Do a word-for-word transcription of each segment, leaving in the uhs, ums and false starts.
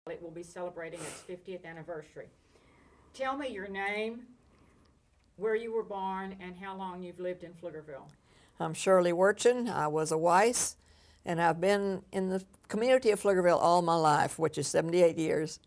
It will be celebrating its fiftieth anniversary. Tell me your name, where you were born, and how long you've lived in Pflugerville. I'm Shirley Wirtchen. I was a Weiss, and I've been in the community of Pflugerville all my life, which is seventy-eight years.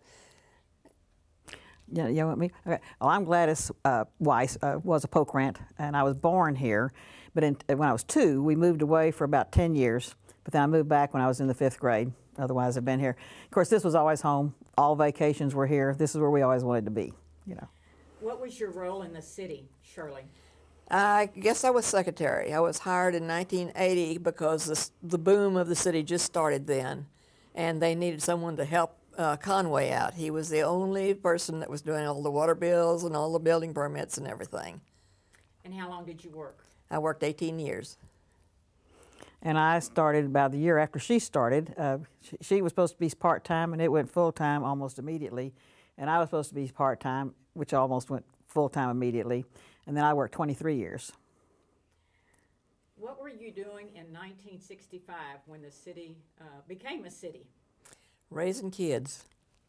Yeah, you want me? Okay. Well, I'm Gladys uh, Weiss, uh, was a Pokrant, and I was born here. But in, when I was two, we moved away for about ten years. But then I moved back when I was in the fifth grade. Otherwise, I've been here. Of course, this was always home. All vacations were here. This is where we always wanted to be, you know. What was your role in the city, Shirley? I guess I was secretary. I was hired in nineteen eighty because the, the boom of the city just started then, and they needed someone to help uh, Conway out. He was the only person that was doing all the water bills and all the building permits and everything. And how long did you work? I worked eighteen years. And I started about the year after she started. Uh, she, she was supposed to be part-time, and it went full-time almost immediately. And I was supposed to be part-time, which almost went full-time immediately. And then I worked twenty-three years. What were you doing in nineteen sixty-five when the city uh, became a city? Raising kids.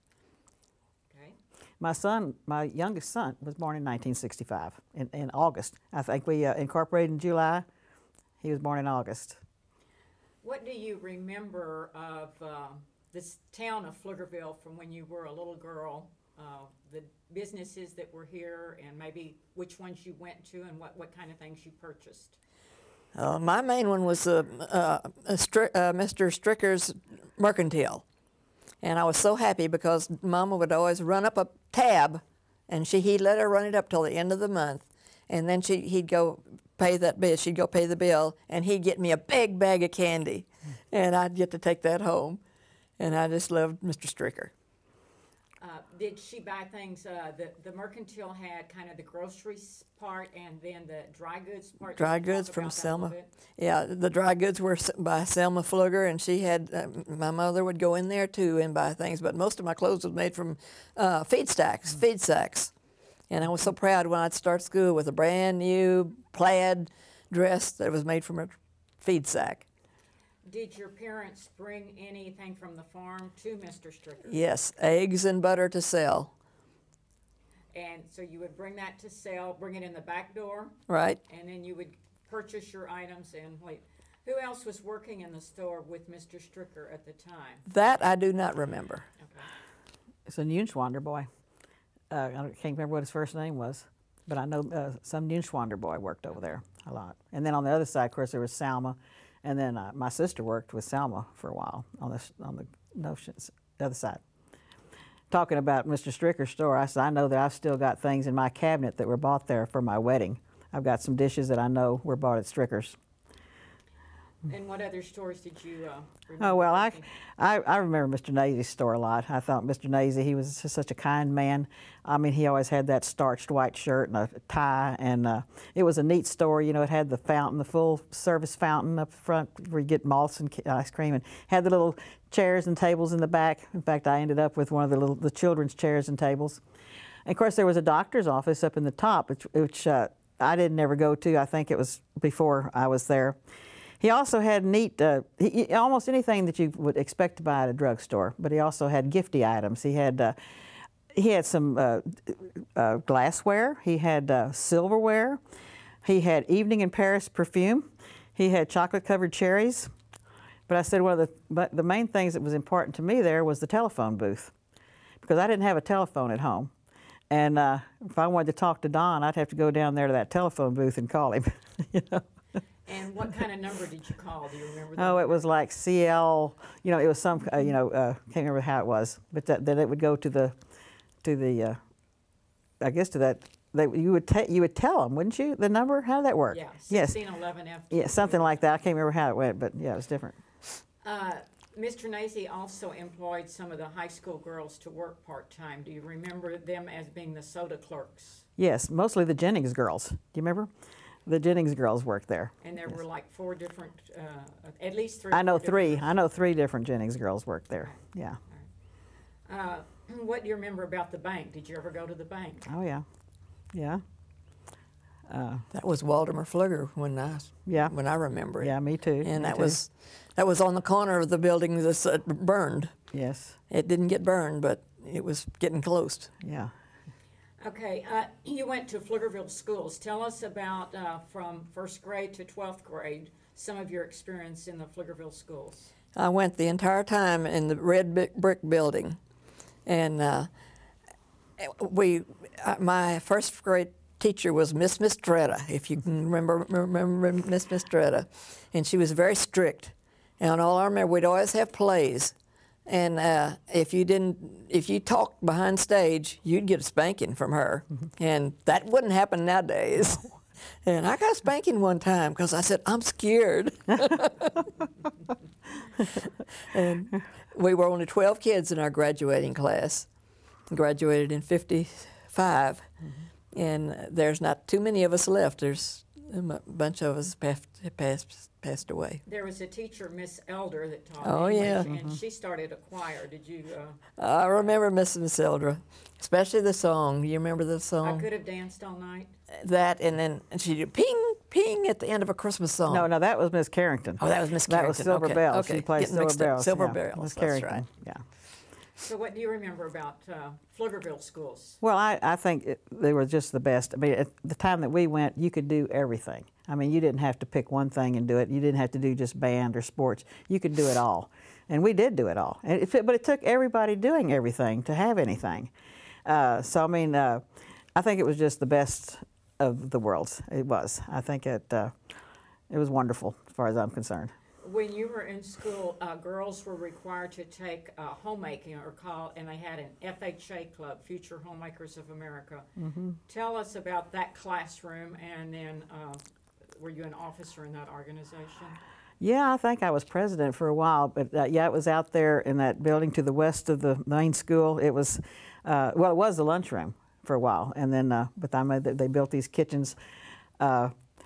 Okay. My son, my youngest son, was born in nineteen sixty-five, in, in August. I think we uh, incorporated in July. He was born in August. What do you remember of uh, this town of Pflugerville from when you were a little girl? Uh, the businesses that were here, and maybe which ones you went to, and what, what kind of things you purchased? Uh, my main one was uh, uh, Stri uh, Mister Stricker's Mercantile. And I was so happy because Mama would always run up a tab, and she, he'd let her run it up till the end of the month. And then she, he'd go pay that bill. She'd go pay the bill, and he'd get me a big bag of candy. And I'd get to take that home. And I just loved Mister Stricker. Uh, did she buy things, uh, the, the Mercantile had kind of the groceries part and then the dry goods part? Dry Can you goods talk from about that a Selma. little bit? Yeah, the dry goods were s- by Selma Pfluger, and she had, uh, my mother would go in there too and buy things, but most of my clothes was made from uh, feed stacks, feed sacks. And I was so proud when I'd start school with a brand new plaid dress that was made from a feed sack. Did your parents bring anything from the farm to Mister Stricker? Yes, eggs and butter to sell. And so you would bring that to sell, bring it in the back door, Right. and then you would purchase your items and wait. Who else was working in the store with Mister Stricker at the time? That I do not remember. Okay. It's a Neunschwander boy. Uh, I can't remember what his first name was, but I know uh, some Neunschwander boy worked over there a lot. And then on the other side, of course, there was Salma. And then uh, my sister worked with Selma for a while on the, on the notions, the other side. Talking about Mister Stricker's store, I said, I know that I've still got things in my cabinet that were bought there for my wedding. I've got some dishes that I know were bought at Stricker's. And what other stores did you uh, remember? Oh, well, I, working? I, I remember Mister Nazy's store a lot. I thought Mister Nazy, he was just such a kind man. I mean, he always had that starched white shirt and a tie, and uh, it was a neat store. You know, it had the fountain, the full service fountain up front where you get malts and ice cream, and had the little chairs and tables in the back. In fact, I ended up with one of the little the children's chairs and tables. And of course, there was a doctor's office up in the top, which, which uh, I didn't ever go to. I think it was before I was there. He also had neat, uh, he, almost anything that you would expect to buy at a drugstore, but he also had gifty items. He had, uh, he had some uh, uh, glassware, he had uh, silverware, he had Evening in Paris perfume, he had chocolate-covered cherries. But I said one of the, but the main things that was important to me there was the telephone booth, because I didn't have a telephone at home. And uh, if I wanted to talk to Don, I'd have to go down there to that telephone booth and call him, you know. And what kind of number did you call? Do you remember that? Oh, it was like C L, you know, it was some, uh, you know, uh, can't remember how it was, but that, that it would go to the, to the, uh, I guess to that, they, you would ta you would tell them, wouldn't you, the number? How did that work? Yeah, yes. sixteen eleven F. Yeah, something like that. I can't remember how it went, but yeah, it was different. Uh, Mister Nazy also employed some of the high school girls to work part-time. Do you remember them as being the soda clerks? Yes, mostly the Jennings girls. Do you remember? The Jennings girls worked there. And there yes. were like four different, uh, at least three. I know three. I know three different Jennings girls worked there. Yeah. Right. Uh, what do you remember about the bank? Did you ever go to the bank? Oh yeah, yeah. Uh, that was Waldemar Pfluger when I yeah when I remember it. Yeah, me too. And me that too. was that was on the corner of the building that uh, burned. Yes. It didn't get burned, but it was getting close. Yeah. Okay, uh, you went to Pflugerville schools. Tell us about uh, from first grade to twelfth grade, some of your experience in the Pflugerville schools. I went the entire time in the red brick- brick building, and uh, we. Uh, my first grade teacher was Miss Mistretta, if you can remember remember Miss Mistretta, and she was very strict. And all I remember, we'd always have plays, and uh, if you didn't, if you talked behind stage, you'd get a spanking from her, mm-hmm. and that wouldn't happen nowadays. And I got a spanking one time because I said, I'm scared. And we were only twelve kids in our graduating class. Graduated in fifty-five. Mm-hmm. And there's not too many of us left. There's a bunch of us passed, passed, passed away. There was a teacher, Miss Elder, that taught oh, English, yeah. and Mm-hmm. she started a choir. Did you? Uh, I remember Miss Miss Eldra, especially the song. You remember the song? I could have danced all night. That, and then she'd do ping, ping at the end of a Christmas song. No, no, that was Miss Carrington. Oh, that was Miss That Carrington. was Silver okay. Bells. Okay. She played Getting Silver mixed up. Bells. Silver yeah. Bells. Miss That's Carrington. right. Yeah. So what do you remember about uh, Pflugerville schools? Well, I, I think it, they were just the best. I mean, at the time that we went, you could do everything. I mean, you didn't have to pick one thing and do it. You didn't have to do just band or sports. You could do it all. And we did do it all. And it, but it took everybody doing everything to have anything. Uh, so, I mean, uh, I think it was just the best of the worlds. It was. I think it, uh, it was wonderful as far as I'm concerned. When you were in school, uh, girls were required to take uh, homemaking or call, and they had an F H A club, Future Homemakers of America. Mm-hmm. Tell us about that classroom, and then uh, were you an officer in that organization? Yeah, I think I was president for a while, but uh, yeah, it was out there in that building to the west of the main school. It was, uh, well, it was the lunchroom for a while, and then uh, by the time they, they built these kitchens, uh,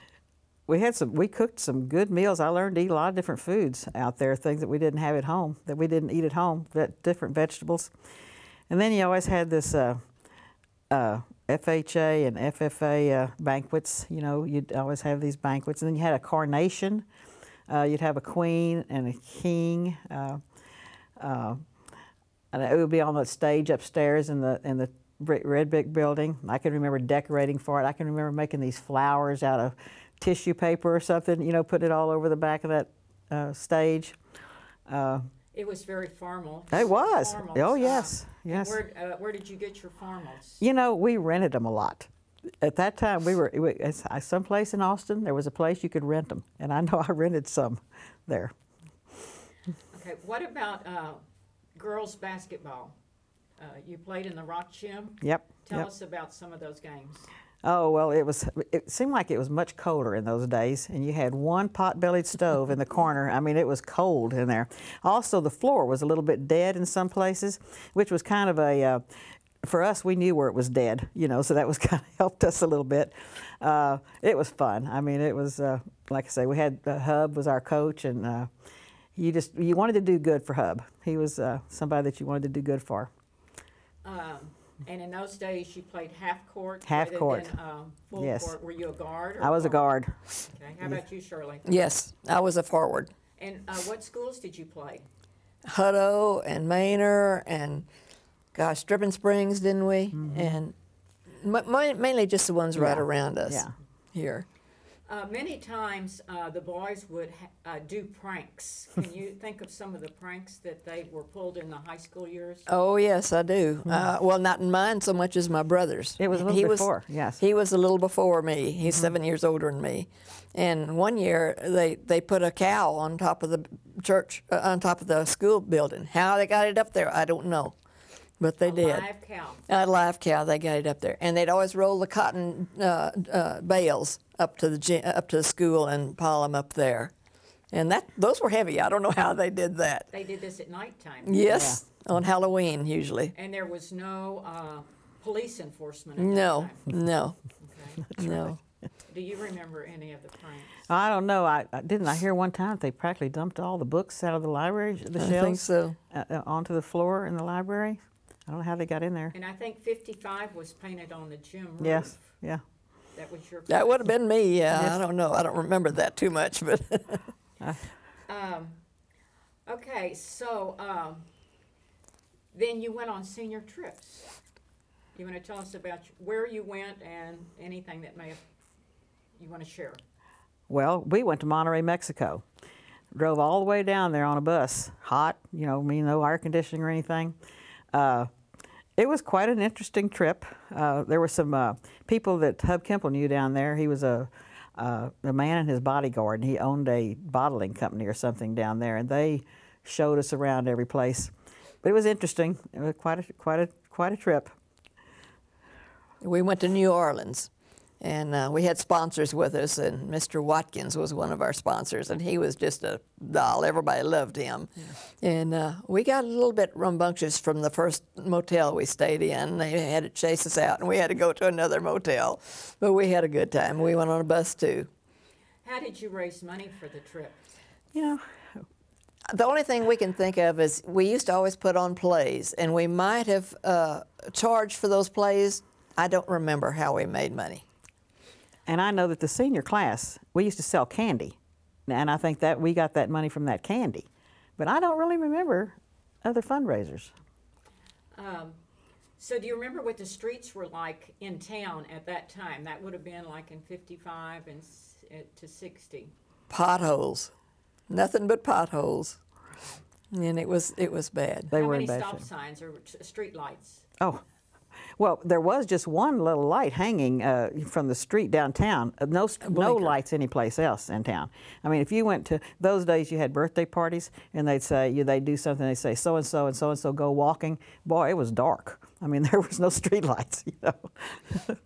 we had some. We cooked some good meals. I learned to eat a lot of different foods out there, things that we didn't have at home, that we didn't eat at home, that different vegetables. And then you always had this uh, uh, F H A and F F A uh, banquets. You know, you'd always have these banquets, and then you had a coronation. Uh, you'd have a queen and a king, uh, uh, and it would be on the stage upstairs in the in the red brick building. I can remember decorating for it. I can remember making these flowers out of tissue paper or something, you know, put it all over the back of that uh, stage. Uh, it was very formal. It was. Formals. Oh, Uh, yes, yes. Where, uh, where did you get your formals? You know, we rented them a lot. At that time, we were, we, someplace in Austin, there was a place you could rent them, and I know I rented some there. Okay, what about uh, girls basketball? Uh, you played in the Rock Gym. Yep. Tell yep. us about some of those games. Oh, well, it was. It seemed like it was much colder in those days, and you had one pot-bellied stove in the corner. I mean, it was cold in there. Also, the floor was a little bit dead in some places, which was kind of a, uh, for us, we knew where it was dead, you know, so that was kind of helped us a little bit. Uh, it was fun. I mean, it was, uh, like I say, we had, uh, Hub was our coach, and uh, you just, you wanted to do good for Hub. He was uh, somebody that you wanted to do good for. Um, And in those days, you played half court Half rather court. than um, full Yes. court. Were you a guard? Or I was a forward? guard. Okay. How about you, Shirley? Yes, I was a forward. And uh, what schools did you play? Hutto and Manor and, gosh, Dripping Springs, didn't we? Mm-hmm. And m- mainly just the ones right Yeah. around us Yeah. here. Uh, many times, uh, the boys would ha- uh, do pranks. Can you think of some of the pranks that they were pulled in the high school years? Oh, yes, I do. Uh, well, not in mine so much as my brother's. Mm-hmm. It was a little he before, yes. He was a little before me. He's Mm-hmm. seven years older than me. And one year, they, they put a cow on top of the church, uh, on top of the school building. How they got it up there, I don't know. But they a did. live cow. A live cow, they got it up there. And they'd always roll the cotton uh, uh, bales up to the gy- up to the school and pile them up there. And that those were heavy. I don't know how they did that. They did this at nighttime. Yes, on Halloween usually. And there was no uh, police enforcement at No, that time. no, Okay. no. Do you remember any of the pranks? I don't know. I, I didn't. I hear one time they practically dumped all the books out of the library, the I shelves, think so. uh, uh, onto the floor in the library. I don't know how they got in there. And I think fifty-five was painted on the gym roof. Yes. Yeah. That was your. That would have been me. Yeah, Yes. I don't know. I don't remember that too much, but Um, okay, so um, Then you went on senior trips. You want to tell us about where you went and anything that may have, you want to share? Well, we went to Monterrey, Mexico. Drove all the way down there on a bus, hot, you know, I mean, no air conditioning or anything. Uh, it was quite an interesting trip. Uh, there were some uh, people that Hub Kemple knew down there. He was a, uh, a man and his bodyguard, and he owned a bottling company or something down there, and they showed us around every place. But it was interesting. It was quite a, quite a, quite a trip. We went to New Orleans, and uh, we had sponsors with us, and Mister Watkins was one of our sponsors, and he was just a doll. Everybody loved him. Yeah. And uh, we got a little bit rambunctious from the first motel we stayed in. They had to chase us out, and we had to go to another motel. But we had a good time. We went on a bus, too. How did you raise money for the trip? You know, the only thing we can think of is we used to always put on plays, and we might have uh, charged for those plays. I don't remember how we made money. and I know that the senior class, we used to sell candy, and I think that we got that money from that candy. But I don't really remember other fundraisers. Um, so do you remember what the streets were like in town at that time? That would have been like in fifty-five and s- uh, to sixty. Potholes, nothing but potholes, and it was it was bad. They How were many in bad stop shape. signs or t- street lights? Oh, well, there was just one little light hanging uh, from the street downtown. Uh, no, no blinker. lights anyplace else in town. I mean, if you went to those days, you had birthday parties, and they'd say you they'd do something. They'd say so and so and so and so go walking. Boy, it was dark. I mean, there was no street lights. You know.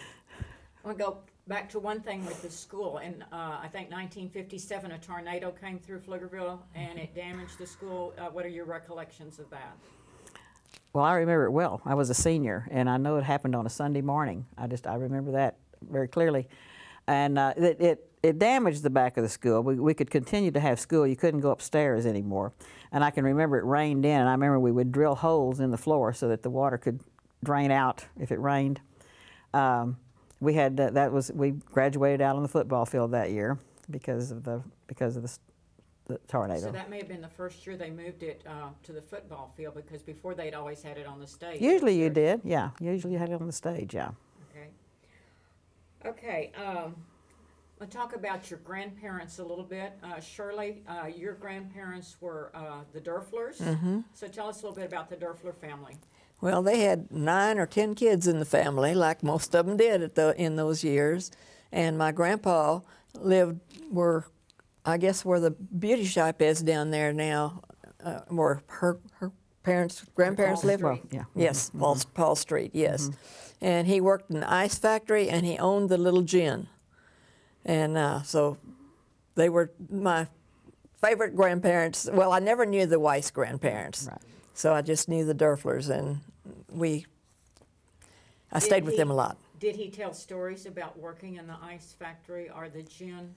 I'll go back to one thing with the school. In uh, I think nineteen fifty-seven, a tornado came through Pflugerville and it damaged the school. Uh, what are your recollections of that? Well, I remember it well. I was a senior, and I know it happened on a Sunday morning. I just I remember that very clearly, and uh, it, it it damaged the back of the school. We we could continue to have school. You couldn't go upstairs anymore, and I can remember it rained in. And I remember we would drill holes in the floor so that the water could drain out if it rained. Um, we had uh, that was we graduated out on the football field that year because of the because of the. The tornado. So that may have been the first year they moved it uh, to the football field, because before they'd always had it on the stage. Usually you Sure. did, yeah. Usually you had it on the stage, yeah. Okay. Okay. Um, we'll talk about your grandparents a little bit. Uh, Shirley, uh, your grandparents were uh, the Durflers. Mm-hmm. So tell us a little bit about the Durfler family. Well, they had nine or ten kids in the family, like most of them did at the in those years. And my grandpa lived where, I guess, where the beauty shop is down there now, uh, where her her parents, grandparents Paul lived. Street. Yeah. Yes, Paul, Paul Street. Yes, and he worked in the ice factory, and he owned the Little Gin, and uh, so they were my favorite grandparents. Well, I never knew the Weiss grandparents, Right. so I just knew the Durflers, and we. I stayed Did with he- them a lot. Did he tell stories about working in the ice factory or the gin?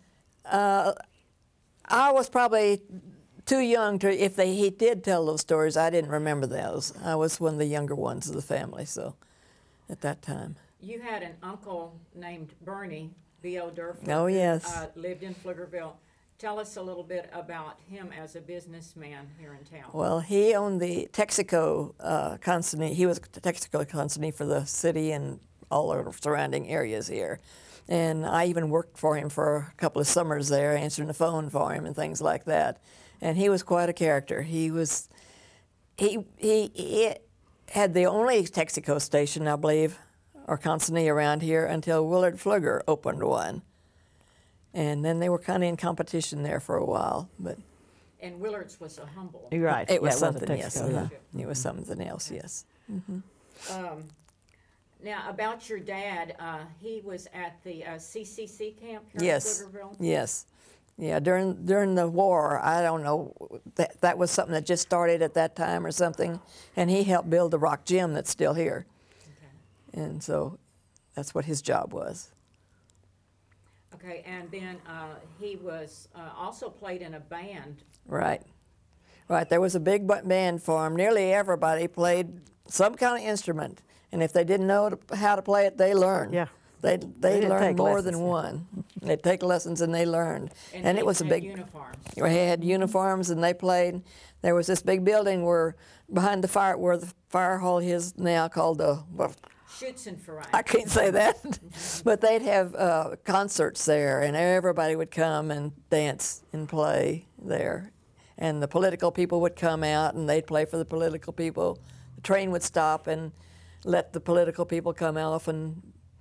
I was probably too young to, if they, he did tell those stories, I didn't remember those. I was one of the younger ones of the family, so, at that time. You had an uncle named Bernie, B O Durfler. Oh, who, yes. Uh, lived in Pflugerville. Tell us a little bit about him as a businessman here in town. Well, he owned the Texaco uh, consignee. He was the Texaco consignee for the city and all the surrounding areas here. And I even worked for him for a couple of summers there, answering the phone for him and things like that. And he was quite a character. He was, he, he, he had the only Texaco station, I believe, or consignee around here until Willard Pfluger opened one. And then they were kind of in competition there for a while, but And Willard's was a humble. You're right. it was yeah, it something, a yes. Texaco, yeah. uh-huh. It was something else, yes. Um, now, about your dad, uh, he was at the uh, C C C camp here Yes, in Pflugerville? yes. Yeah, during during the war, I don't know, that, that was something that just started at that time or something, and he helped build the rock gym that's still here. Okay. And so that's what his job was. Okay, and then uh, he was uh, also played in a band. Right. Right, there was a big bu- band for him. Nearly everybody played some kind of instrument, and if they didn't know to, how to play it, they learned. Yeah. They they, didn't learned take more lessons. than one. They'd take lessons and they learned, and, they it was a had big. uniforms. We had uniforms and they played. There was this big building where behind the fire where the fire hall is now called the. Well, Schützenverein. I can't say that, but they'd have uh, concerts there, and everybody would come and dance and play there. And the political people would come out, and they'd play for the political people. The train would stop and let the political people come off and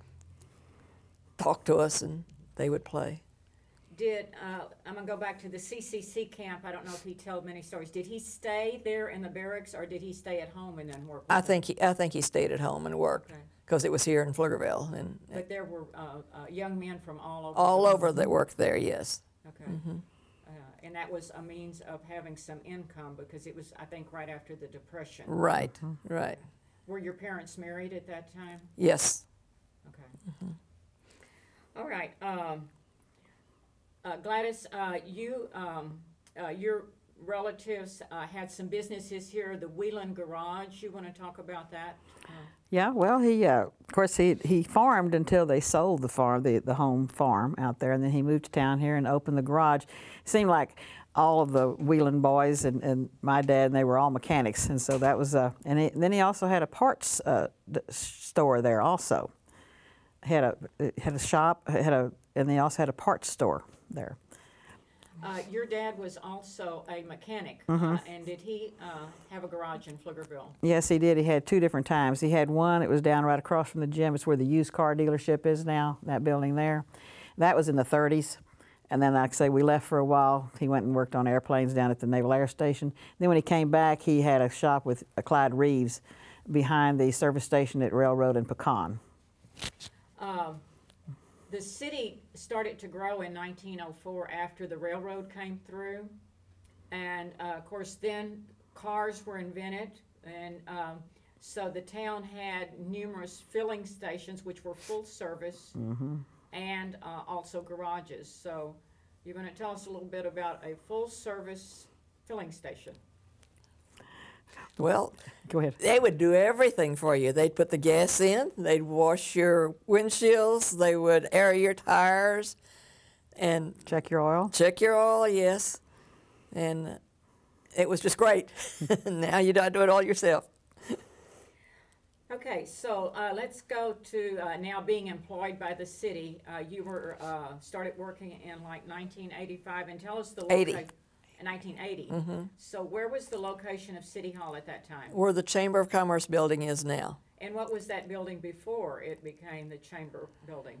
talk to us, and they would play. Did, uh, I'm gonna go back to the C C C camp. I don't know if he told many stories. Did he stay there in the barracks, or did he stay at home and then work? With I them? think he, I think he stayed at home and worked Okay. because it was here in Pflugerville, and But there were uh, uh, young men from all over. all the- over that worked there. Yes. Okay. Uh, and that was a means of having some income because it was, I think, right after the Depression. Right. Right. Were your parents married at that time? Yes. Okay. All right. Um, uh, Gladys, uh, you, um, uh, your relatives uh, had some businesses here, the Whelan Garage. You want to talk about that? Uh, Yeah, well, he uh, of course he he farmed until they sold the farm, the the home farm out there, and then he moved to town here and opened the garage. It seemed like all of the Whelan boys and, and my dad, and they were all mechanics, and so that was uh, and, he, and then he also had a parts uh, d- store there also. Had a had a shop, had a and they also had a parts store there. Uh, your dad was also a mechanic, Mm-hmm. uh, and did he uh, have a garage in Pflugerville? Yes, he did. He had two different times. He had one, it was down right across from the gym. It's where the used car dealership is now, that building there. That was in the thirties. And then, like I say, we left for a while. He went and worked on airplanes down at the Naval Air Station. Then when he came back, he had a shop with uh, Clyde Reeves behind the service station at Railroad and Pecan. Um, the city started to grow in nineteen oh four after the railroad came through. And uh, of course, then cars were invented. And um, so the town had numerous filling stations, which were full service, Mm-hmm. and uh, also garages. So you're going to tell us a little bit about a full service filling station. Well, Go ahead. they would do everything for you. They'd put the gas in, they'd wash your windshields, they would air your tires, and Check your oil. check your oil, yes. And it was just great. Now you don't do it all yourself. Okay, so uh, let's go to uh, now being employed by the city. Uh, you were uh, started working in like nineteen eighty-five, and tell us the eighty. location. nineteen eighty. So where was the location of City Hall at that time? Where the Chamber of Commerce building is now. And what was that building before it became the Chamber building?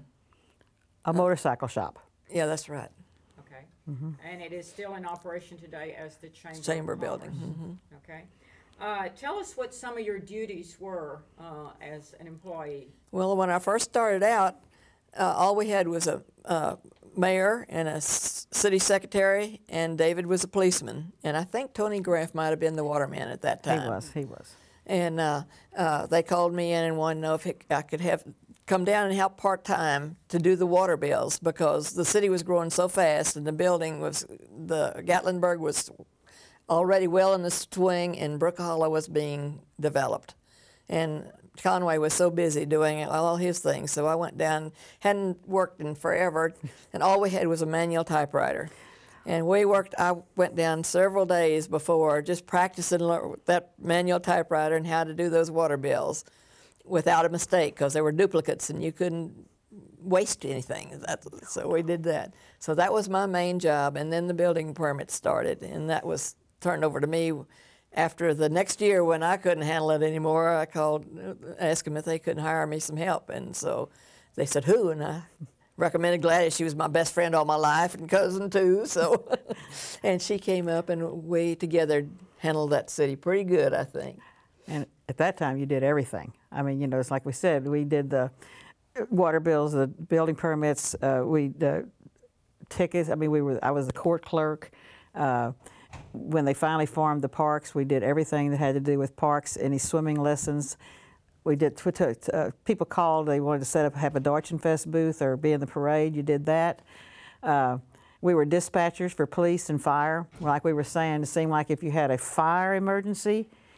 A motorcycle shop. Yeah, that's right. Okay, and it is still in operation today as the Chamber. of Chamber building. Commerce. Mhm. Okay, uh, tell us what some of your duties were uh, as an employee. Well, when I first started out, uh, all we had was a uh, mayor and a s- city secretary, and David was a policeman. And I think Tony Graff might have been the waterman at that He time. was, he was. And uh, uh, they called me in and wanted to know if it, I could have come down and help part-time to do the water bills because the city was growing so fast and the building was, the Gatlinburg was already well in the swing and Brook Hollow was being developed. And Conway was so busy doing all his things, so I went down, hadn't worked in forever, and all we had was a manual typewriter. And we worked, I went down several days before just practicing lear- that manual typewriter and how to do those water bills without a mistake because there were duplicates and you couldn't waste anything. That, so we did that. So that was my main job, and then the building permit started, and that was turned over to me. After the next year, when I couldn't handle it anymore, I called, asked them if they couldn't hire me some help, and so they said, who? And I recommended Gladys. She was my best friend all my life and cousin too, so, and she came up and we together handled that city pretty good, I think. And at that time, you did everything. I mean, you know, it's like we said, we did the water bills, the building permits, uh, we the tickets. I mean, we were. I was the court clerk. Uh, when they finally formed the parks, we did everything that had to do with parks. Any swimming lessons, we did. T- t- uh, people called. They wanted to set up, have a Deutschenfest booth or be in the parade. You did that. Uh, we were dispatchers for police and fire. Like we were saying, it seemed like if you had a fire emergency,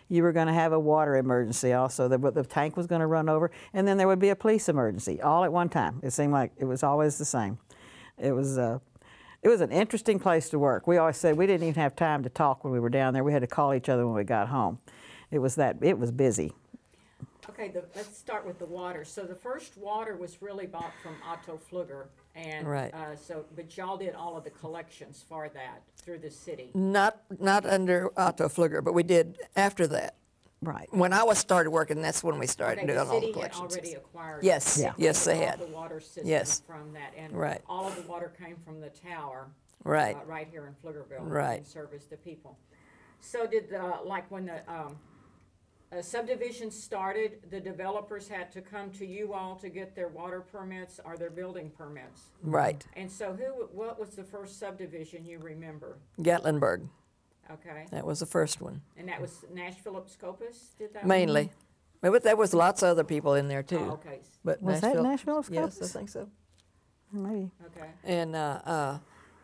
you were going to have a water emergency also, the, the tank was going to run over, and then there would be a police emergency all at one time. It seemed like it was always the same. It was, uh, it was an interesting place to work. We always said we didn't even have time to talk when we were down there. We had to call each other when we got home. It was that, it was busy. Okay, the, let's start with the water. So the first water was really bought from Otto Pfluger, and Right. uh, so, but y'all did all of the collections for that through the city. Not not under Otto Pfluger, but we did after that. Right. When I was started working, that's when we started Okay, doing the all the city had collections. already acquired. Yes, Yeah. yes, they all had. the water system Yes. from that, and Right. all of the water came from the tower. Right. Uh, right here in Pflugerville. Right. And serviced the people. So did the, like when the um, uh, subdivision started, the developers had to come to you all to get their water permits or their building permits. Right. And so who, what was the first subdivision you remember? Gatlinburg, Okay. that was the first one, And that was Nash Phillips Scopus did that? one? mainly. But there was lots of other people in there too. Oh, okay. But Was that Nashville Yes, I Scopus? think so. Maybe. Okay. And uh, uh,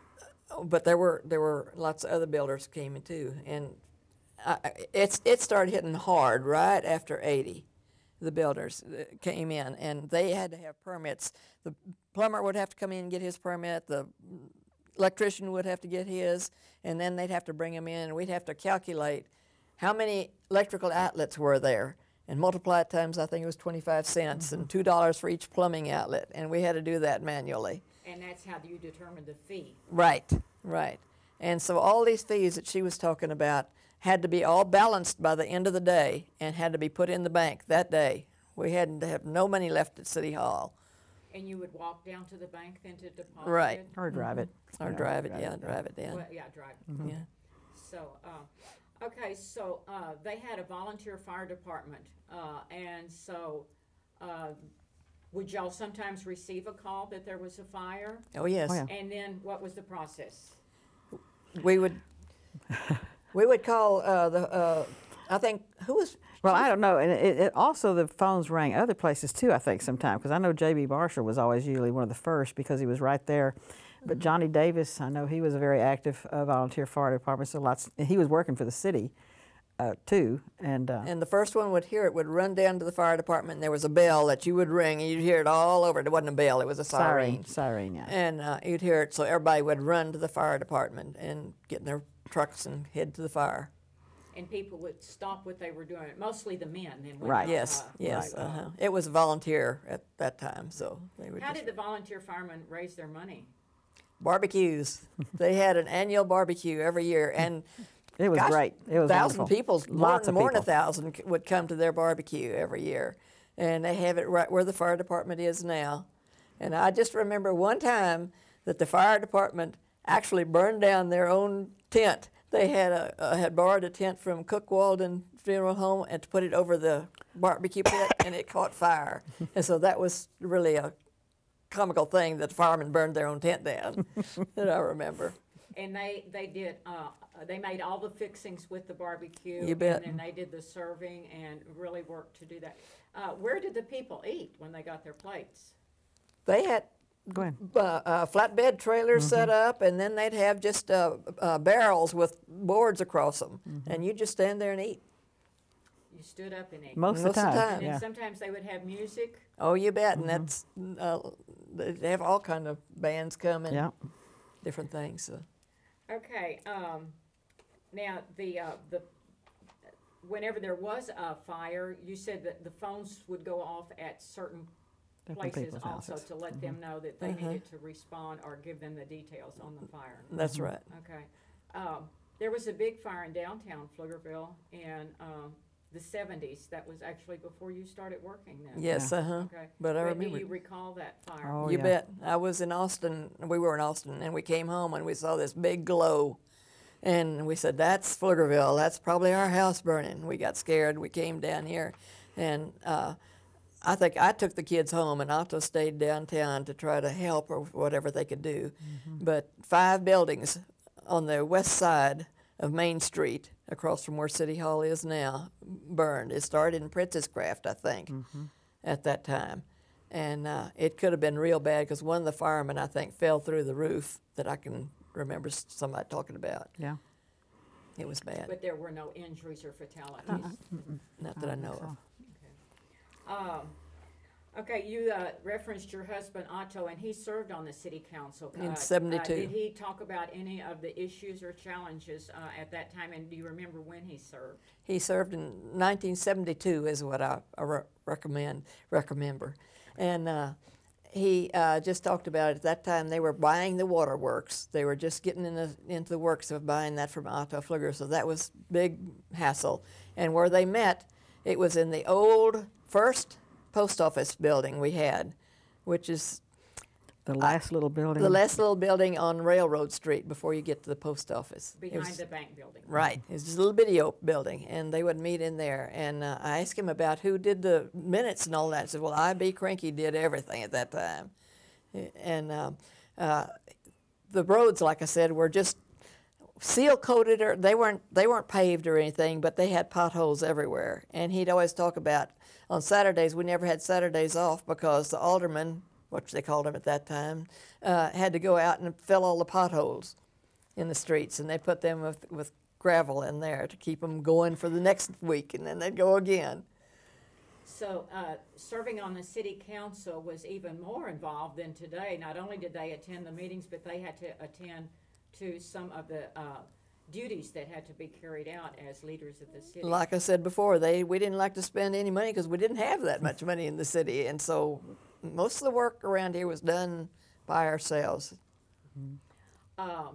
but there were there were lots of other builders came in too, and I, it's it started hitting hard right after eighty. The builders uh, came in, and they had to have permits. The plumber would have to come in and get his permit. The electrician would have to get his, and then they'd have to bring him in, and we'd have to calculate how many electrical outlets were there and multiply it times, I think it was twenty-five cents, Mm-hmm. and two dollars for each plumbing outlet, and we had to do that manually. And that's how you determine the fee. Right, right. And so all these fees that she was talking about had to be all balanced by the end of the day and had to be put in the bank that day. We hadn't to have no money left at City Hall. And you would walk down to the bank then to deposit Right. it? Or drive it. Or Yeah, drive it, yeah, drive it down. Well, yeah, drive. Yeah. So, uh, okay, so uh, they had a volunteer fire department, uh, and so uh, would y'all sometimes receive a call that there was a fire? Oh, yes. Oh, yeah. And then what was the process? We would we would call uh, the, uh, I think, who was, Well, I don't know, and it, it also the phones rang other places too. I think sometimes because I know J B Marshall was always usually one of the first because he was right there. But Johnny Davis, I know he was a very active uh, volunteer fire department. So lots, and he was working for the city uh, too. And uh, and the first one would hear it would run down to the fire department, and there was a bell that you would ring, and you'd hear it all over. It wasn't a bell, it was a siren. siren, siren, yeah. And uh, you'd hear it, so everybody would run to the fire department and get in their trucks and head to the fire. And people would stop what they were doing, mostly the men then. went Right. out, Yes, uh, yes. uh, Uh-huh. It was volunteer at that time, so they would How just did the volunteer firemen raise their money? barbecues. They had an annual barbecue every year, and It was gosh, great. It was thousand wonderful. people, more, Lots of more than a people. thousand c- would come to their barbecue every year, and they have it right where the fire department is now. And I just remember one time that the fire department actually burned down their own tent. They had a uh, had borrowed a tent from Cook Walden Funeral Home and to put it over the barbecue pit, and it caught fire. And so that was really a comical thing that the firemen burned their own tent down. That I remember. And they, they did, uh, they made all the fixings with the barbecue. You bet. And then they did the serving and really worked to do that. Uh, where did the people eat when they got their plates? They had Go ahead. uh, uh, flatbed trailers set up, and then they'd have just uh, uh, barrels with boards across them, and you just stand there and eat. You stood up and ate. Most, of Most the of the time. time. And then Yeah. sometimes they would have music. Oh, you bet, and that's uh, they have all kind of bands coming, Yeah. different things. So. Okay, um, now the, uh, the, whenever there was a fire, you said that the phones would go off at certain Different places people's also houses. to let them know that they needed to respond or give them the details on the fire. That's right. Okay. Um, there was a big fire in downtown Pflugerville in, um, the seventies. That was actually before you started working then. Yes, uh huh. Okay. But I But remember. do you recall that fire? Oh, you yeah. bet. I was in Austin. We were in Austin, and we came home and we saw this big glow, and we said, "That's Pflugerville. That's probably our house burning." We got scared. We came down here, and uh, I think I took the kids home, and Otto stayed downtown to try to help or whatever they could do. But five buildings on the west side of Main Street, across from where City Hall is now, burned. It started in Princess Craft, I think, at that time. And uh, it could have been real bad because one of the firemen, I think, fell through the roof that I can remember s- somebody talking about. Yeah. It was bad. But there were no injuries or fatalities. Uh-uh. Not that I know so. of. Um, okay, you uh, referenced your husband Otto, and he served on the city council. In Uh, seventy-two. Uh, did he talk about any of the issues or challenges uh, at that time, and do you remember when he served? He served in nineteen seventy-two, is what I, I re- recommend remember, and uh, he uh, just talked about it. At that time, they were buying the waterworks. They were just getting in the, into the works of buying that from Otto Pfluger, so that was big hassle. And where they met, it was in the old first post office building we had, which is The last little building. the last little building on Railroad Street before you get to the post office. It Behind was- the bank building. Right. It was just a little bitty old building, and they would meet in there. And uh, I asked him about who did the minutes and all that. I said, well, I B Cranky did everything at that time. And um, uh, the roads, like I said, were just seal coated, or they weren't they weren't paved or anything, but they had potholes everywhere. And he'd always talk about on Saturdays, we never had Saturdays off because the alderman, which they called him at that time, uh, had to go out and fill all the potholes in the streets, and they put them with, with gravel in there to keep them going for the next week, and then they'd go again. So uh, serving on the city council was even more involved than today. Not only did they attend the meetings, but they had to attend to some of the uh, duties that had to be carried out as leaders of the city. Like I said before, they we didn't like to spend any money because we didn't have that much money in the city, and so most of the work around here was done by ourselves. Um,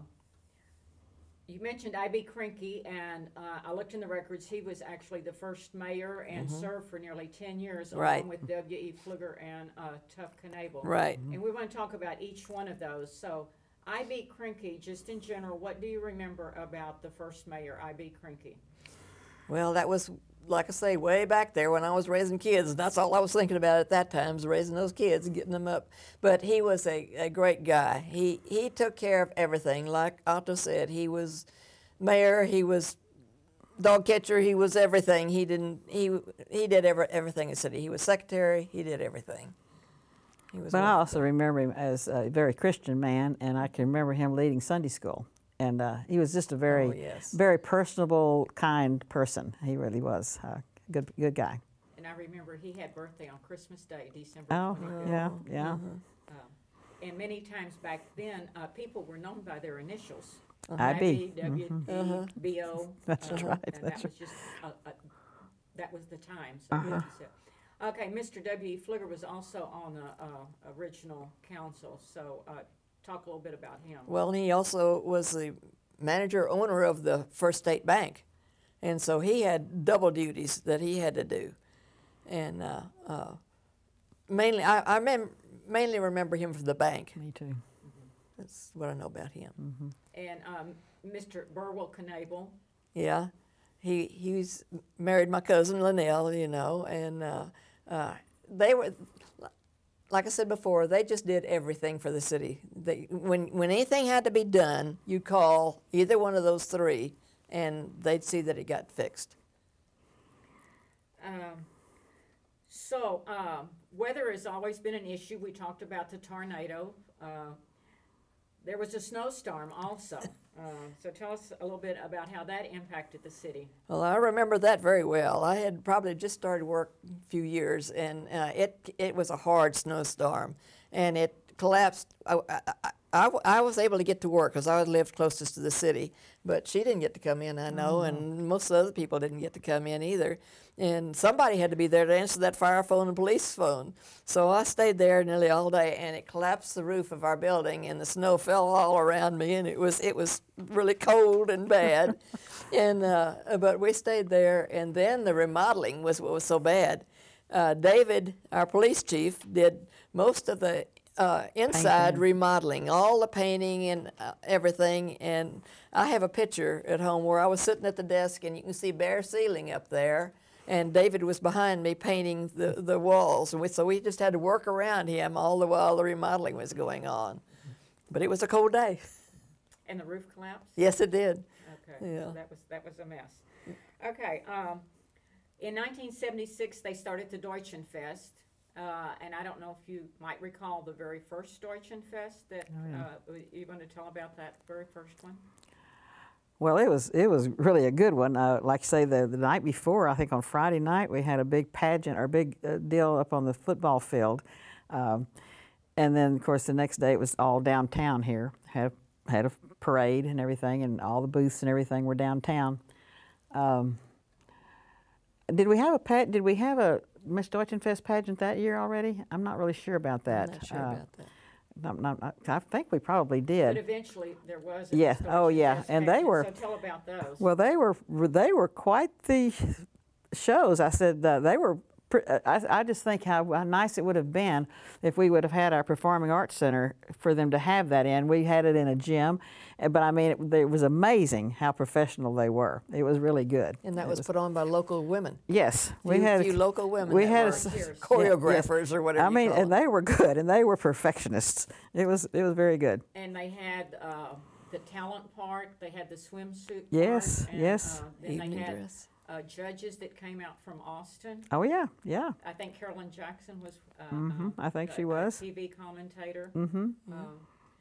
you mentioned I B Cranky, and uh, I looked in the records. He was actually the first mayor and served for nearly ten years, Right. along with W E Pfluger and uh, Tuff Knable. Right. And we want to talk about each one of those. So, I B Cranky, just in general, what do you remember about the first mayor, I B Cranky? Well, that was, like I say, way back there when I was raising kids. That's all I was thinking about at that time, was raising those kids and getting them up. But he was a, a great guy. He he took care of everything. Like Otto said, he was mayor, he was dog catcher, he was everything. He didn't he he did every, everything in the city. He was secretary, he did everything. He was But I wonderful. also remember him as a very Christian man, and I can remember him leading Sunday school. And uh, he was just a very, Oh, yes. very personable, kind person. He really was a good, good guy. And I remember he had birthday on Christmas Day, December Oh, twenty-fifth. yeah, yeah. Um, and many times back then, uh, people were known by their initials. I B. W E B O. That's uh, right, And that's that was just, a, a, that was the time. So like you said. Okay, Mister W E Pfluger was also on the uh, original council, so uh, talk a little bit about him. Well, and he also was the manager owner of the First State Bank, and so he had double duties that he had to do. And uh, uh, mainly, I, I mem- mainly remember him from the bank. Me too. That's what I know about him. And um, Mister Burwell Knable. Yeah, he he's married my cousin Linnell, you know, and uh, uh, they were. Like I said before, they just did everything for the city. They, when, when anything had to be done, you call either one of those three, and they'd see that it got fixed. Um, so um, weather has always been an issue. We talked about the tornado. Uh, there was a snowstorm also. Uh, so tell us a little bit about how that impacted the city. Well, I remember that very well. I had probably just started work a few years, and uh, it it was a hard snowstorm, and it collapsed. I, I, I, I was able to get to work because I lived closest to the city, but she didn't get to come in, I know, and most of the other people didn't get to come in either. And somebody had to be there to answer that fire phone and police phone. So I stayed there nearly all day, and it collapsed the roof of our building, and the snow fell all around me, and it was it was really cold and bad. and uh, but we stayed there, and then the remodeling was what was so bad. Uh, David, our police chief, did most of the uh, inside Painting. remodeling, all the painting and uh, everything. And I have a picture at home where I was sitting at the desk, and you can see bare ceiling up there. And David was behind me painting the, the walls. And we, so we just had to work around him all the while the remodeling was going on. But it was a cold day. And the roof collapsed? Yes, it did. Okay, Yeah. so that was, that was a mess. Okay, um, in nineteen seventy-six, they started the Deutschenfest. Uh, and I don't know if you might recall the very first Deutschenfest that, Oh, yeah. uh, you want to tell about that very first one? Well, it was it was really a good one. Uh, like I say, the, the night before, I think on Friday night, we had a big pageant or big uh, deal up on the football field, um, and then of course the next day it was all downtown here. Had had a parade and everything, and all the booths and everything were downtown. Um, did we have a pat? Did we have a Miss Deutschenfest pageant that year already? I'm not really sure about that. I'm not sure Uh, about that. Not, not, I think we probably But did. eventually there was. a Yeah, distortion oh, yeah, test and they pageant, were- So tell about those. Well, they were they were quite the shows. I said uh, they were. pr- uh, I, I just think how, how nice it would have been if we would have had our Performing Arts Center for them to have that in. We had it in a gym, uh, but I mean it, it was amazing how professional they were. It was really good. And that It was put on by local women. Yes, we Few- had few local women We that had were a s- Volunteers. choreographers or whatever I you mean, call and them. they were good, and they were perfectionists. It was it was very good. And they had uh, the talent part, they had the swimsuit Yes, part. and, yes. uh, Then Evening they had dress. uh, judges that came out from Austin. Oh yeah, yeah. I think Carolyn Jackson was. Uh, Mhm, uh, I think a- she a was. T V commentator. Mm-hmm. Um,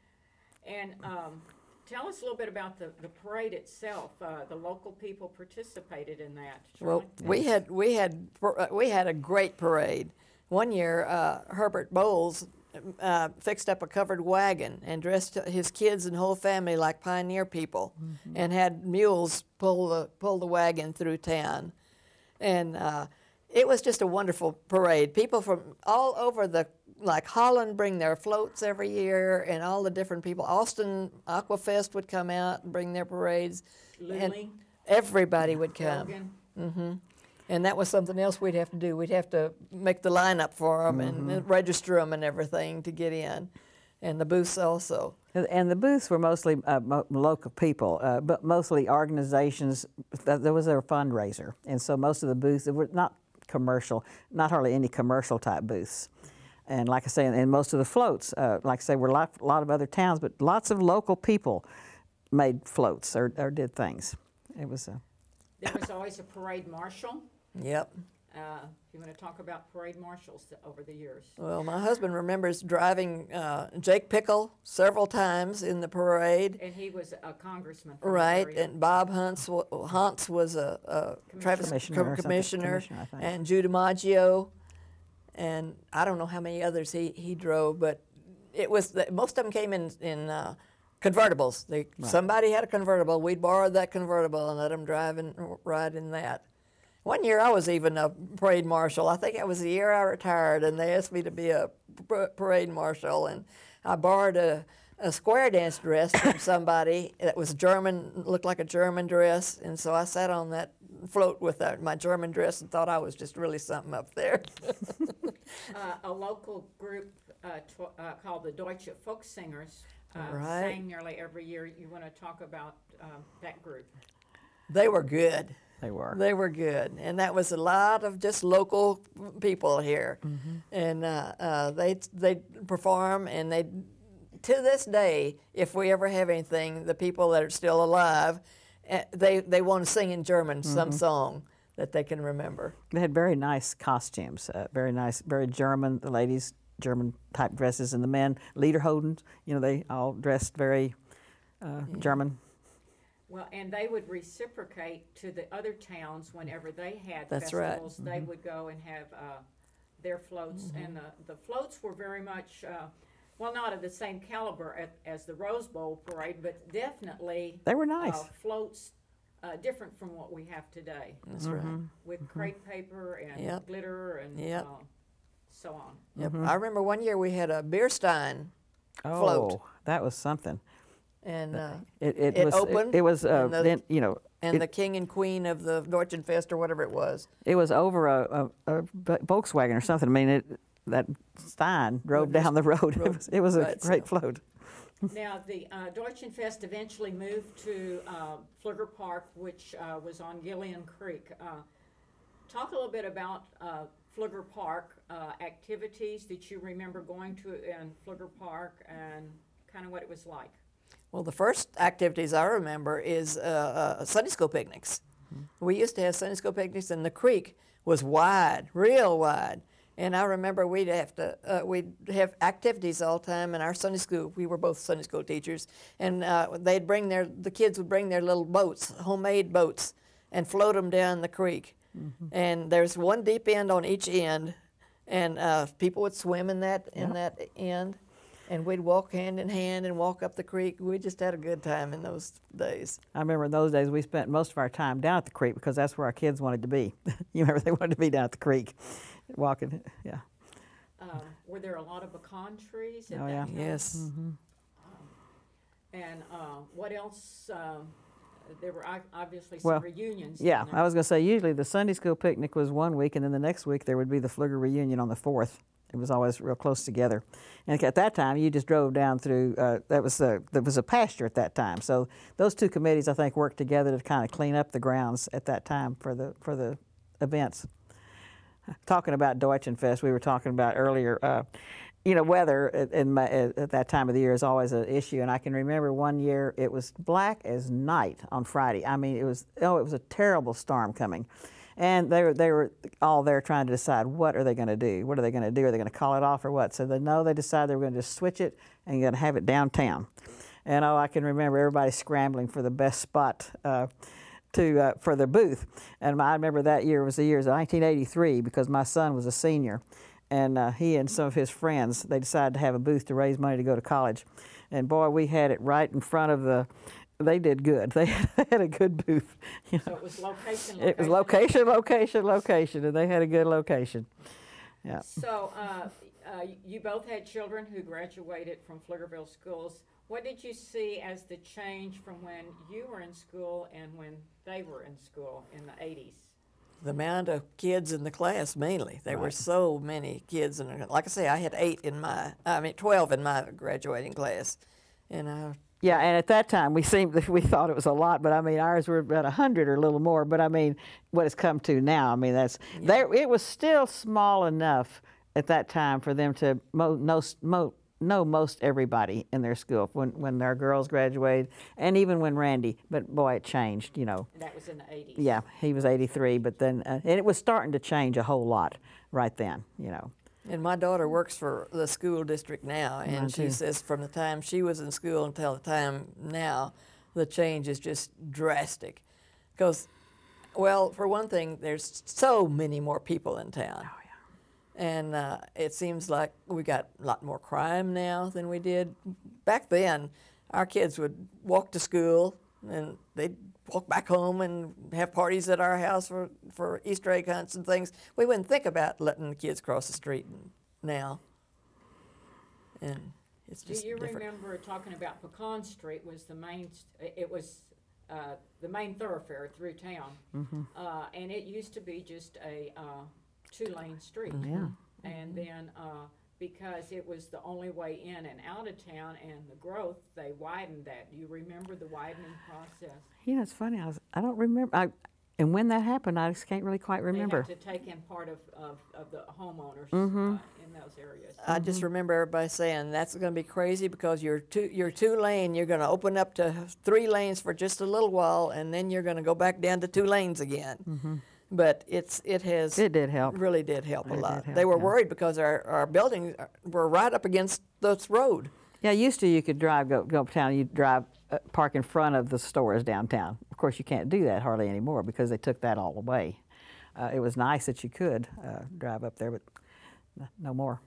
and um, tell us a little bit about the, the parade itself. Uh, the local people participated in that. Well, Charlie? we had we had uh, we had a great parade. One year, uh, Herbert Bowles uh, fixed up a covered wagon and dressed his kids and whole family like pioneer people, and had mules pull the pull the wagon through town, and uh, it was just a wonderful parade. People from all over the like Holland bring their floats every year, and all the different people. Austin Aquafest would come out and bring their parades. and Lindley, everybody would come. Elgin. And that was something else we'd have to do. We'd have to make the lineup for them and uh, register them and everything to get in, and the booths also. And- And the booths were mostly uh, mo- local people, uh, but mostly organizations. That there was a fundraiser, and so most of the booths they were not commercial, not hardly any commercial type booths. And like I say, and most of the floats, uh, like I say, were a lot, a lot of other towns, but lots of local people made floats or, or did things. It was. Uh, There was always a parade marshal. Yep. Uh, if you want to talk about parade marshals th- over the years. Well, my husband remembers driving uh, Jake Pickle several times in the parade. And he was a congressman. from the Right, area. and Bob Hunts, wa- Hunts was a, a Travis Commissioner com- or something, commissioner, commissioner, I think. and Judah Maggio, and I don't know how many others he, he drove, but it was the, most of them came in in uh, convertibles. They, Somebody had a convertible. We'd borrow that convertible and let them drive and ride in that. One year I was even a parade marshal. I think it was the year I retired, and they asked me to be a p- parade marshal, and I borrowed a, a square dance dress from somebody that was German, looked like a German dress, and so I sat on that float with that, my German dress and thought I was just really something up there. Uh, a local group uh, tw- uh, called the Deutsche Folksingers uh, Right. sang nearly every year. You want to talk about uh, that group? They were good. they were. They were good, and that was a lot of just local people here, and uh, uh, they they perform, and they to this day, if we ever have anything, the people that are still alive, uh, they they want to sing in German some song that they can remember. They had very nice costumes, uh, very nice, very German. The ladies, German type dresses, and the men, Lederhosen. You know, they all dressed very uh, German. Well, and they would reciprocate to the other towns whenever they had That's right. festivals. They would go and have uh, their floats, and the, the floats were very much, uh, well, not of the same caliber at, as the Rose Bowl parade, but definitely They were nice. uh, floats uh, different from what we have today, That's right. with crepe paper and Yep. glitter and Yep. uh, so on. Yep. I remember one year we had a beer stein, Oh, float. that was something. and uh, It, it, It was. opened, It, was. Uh, and the- then, you know. and it, the king and queen of the Deutschenfest or whatever it was. It was over a, a, a Volkswagen or something. I mean, it, that Stein drove down the road. It was, it was a right, great so- float. Now, the uh, Deutschenfest eventually moved to uh, Flugger Park, which uh, was on Gillian Creek. Uh, talk a little bit about uh, Flugger Park uh, activities that you remember going to in Flugger Park and kind of what it was like. Well, the first activities I remember is uh, uh, Sunday school picnics. We used to have Sunday school picnics, and the creek was wide, real wide, And I remember we'd have to, uh, we'd have activities all the time in our Sunday school. We were both Sunday school teachers. And uh, they'd bring their, the kids would bring their little boats, homemade boats, and float them down the creek. Mm-hmm. And there's one deep end on each end. And uh, people would swim in that, in Yep. that end. And we'd walk hand in hand and walk up the creek. We just had a good time in those days. I remember in those days we spent most of our time down at the creek because that's where our kids wanted to be. You remember they wanted to be down at the creek, walking. Yeah. Uh, were there a lot of pecan trees at Oh, that yeah. time? Yes. Mm-hmm. And uh, what else? Uh, there were ob- obviously some Well, reunions. Yeah, down there. I was going to say usually the Sunday school picnic was one week, and then the next week there would be the Flugger reunion on the fourth. It was always real close together. And at that time, you just drove down through. Uh, that was a there was a pasture at that time, so those two committees I think worked together to kind of clean up the grounds at that time for the for the events. Talking about Deutschenfest, we were talking about earlier. Uh, you know, weather at, in my, at that time of the year is always an issue, and I can remember one year it was black as night on Friday. I mean, it was oh, it was a terrible storm coming. And they were, they were all there trying to decide what are they going to do? What are they going to do? Are they going to call it off or what? So they know they decided they were going to just switch it and going to have it downtown. And oh, I can remember everybody scrambling for the best spot uh, to uh, for their booth. And I remember that year was the year of nineteen eighty-three because my son was a senior. And uh, he and some of his friends, they decided to have a booth to raise money to go to college. And boy, we had it right in front of the, they did good. They had a good booth. You know. So it was location, location. It was location, location, location, and they had a good location. Yeah. So uh, uh, you both had children who graduated from Pflugerville schools. What did you see as the change from when you were in school and when they were in school in the eighties? The amount of kids in the class, mainly. There were Right. so many kids. And like I say, I had eight in my, I mean, twelve in my graduating class. And uh, Yeah, and at that time we seemed we thought it was a lot, but I mean ours were about a hundred or a little more. But I mean, what it's come to now, I mean that's there. It was still small enough at that time for them to mo, know mo, know most everybody in their school when when our girls graduated, and even when Randy. But boy, it changed. You know, And that was in the eighties. yeah, he was eighty-three, but then uh, and it was starting to change a whole lot right then. You know. and my daughter works for the school district now, and Mine she too. says from the time she was in school until the time now, the change is just drastic. Because, well, for one thing, there's so many more people in town. Oh yeah. And uh, it seems like we got a lot more crime now than we did. Back then, our kids would walk to school and they'd walk back home and have parties at our house for, for Easter egg hunts and things. We wouldn't think about letting the kids cross the street now. And it's Do just you different. remember talking about Pecan Street was the main, st- it was uh, the main thoroughfare through town. Mm-hmm. Uh, and it used to be just a uh, two-lane street. Yeah. And then uh, because it was the only way in and out of town and the growth, they widened that. Do you remember the widening process? You know, it's funny. I was I don't remember. I, and when that happened, I just can't really quite remember. They had to take in part of, of, of the homeowners Mm-hmm. uh, in those areas. I just remember everybody saying that's going to be crazy because you're two, you're two lane. You're going to open up to three lanes for just a little while, and then you're going to go back down to two lanes again. Mm-hmm. But it's it has It did help. really did help a It did lot. help, They were yeah. worried because our, our buildings were right up against this road. Yeah, used to you could drive, go go uptown, you'd drive, uh, park in front of the stores downtown. Of course, you can't do that hardly anymore because they took that all away. Uh, it was nice that you could uh, drive up there, but no, no more.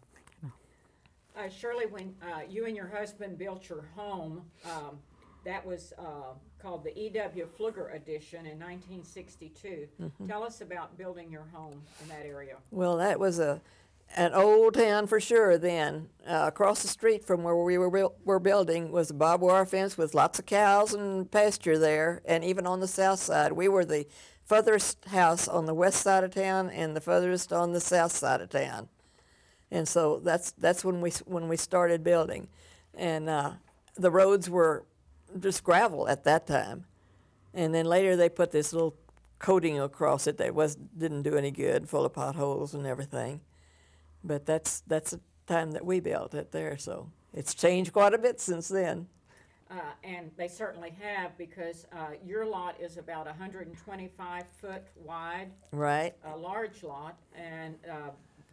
Uh, Shirley, when uh, you and your husband built your home, um, that was uh, called the E W Pfluger Edition in nineteen sixty-two. Mm-hmm. Tell us about building your home in that area. Well, that was a an old town for sure then. Uh, across the street from where we were, buil- were building was a barbed wire fence with lots of cows and pasture there. And even on the south side, we were the furthest house on the west side of town and the furthest on the south side of town. And so that's that's when we when we started building, and uh, the roads were just gravel at that time, and then later they put this little coating across it that was didn't do any good, full of potholes and everything. But that's that's the time that we built it there, so it's changed quite a bit since then. Uh, and they certainly have, because uh, your lot is about one hundred twenty-five foot wide, Right? a large lot, and uh,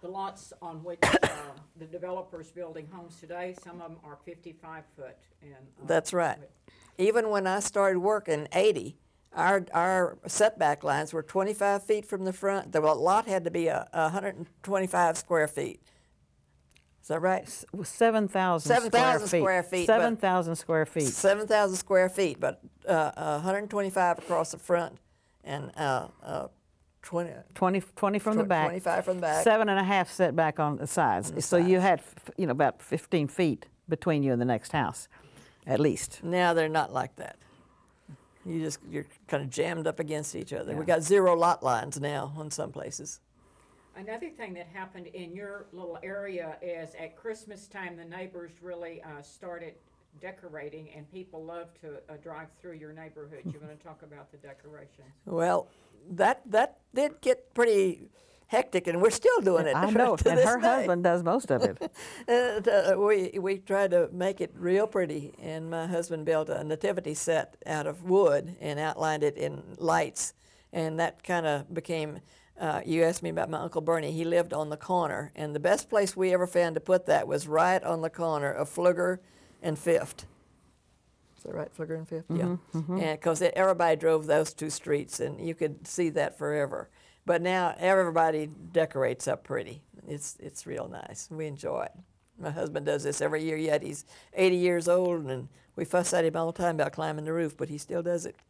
the lots on which uh, the developer's building homes today, some of them are fifty-five foot. And uh, That's right. Even when I started work in eighty, our, our setback lines were twenty-five feet from the front. The lot had to be a, a one hundred twenty-five square feet. Is that right? seven thousand seven thousand square feet, but- seven thousand square feet. seven thousand square feet, but uh, one hundred twenty-five across the front and uh, uh, twenty, twenty, twenty from the Tw- back. twenty-five from the back. Seven and a half setback on the sides. the so you sides. had, f- you know, about fifteen feet between you and the next house, at least. Now they're not like that. You just, you're kind of jammed up against each other. Yeah. We got zero lot lines now in some places. Another thing that happened in your little area is at Christmas time, the neighbors really uh, started decorating, and people love to uh, drive through your neighborhood. You want to talk about the decorations? Well, that that did get pretty hectic, and we're still doing it. I know, to and this her day. husband does most of it. And, uh, we we tried to make it real pretty, and my husband built a nativity set out of wood and outlined it in lights, and that kind of became. Uh, you asked me about my Uncle Bernie. He lived on the corner, and the best place we ever found to put that was right on the corner of Flugger and Fifth. Is that right, Flugger and Fifth? Yeah. And because everybody drove those two streets, and you could see that forever. But now everybody decorates up pretty. It's it's real nice. We enjoy it. My husband does this every year yet. He's eighty years old, and we fuss at him all the time about climbing the roof, but he still does it.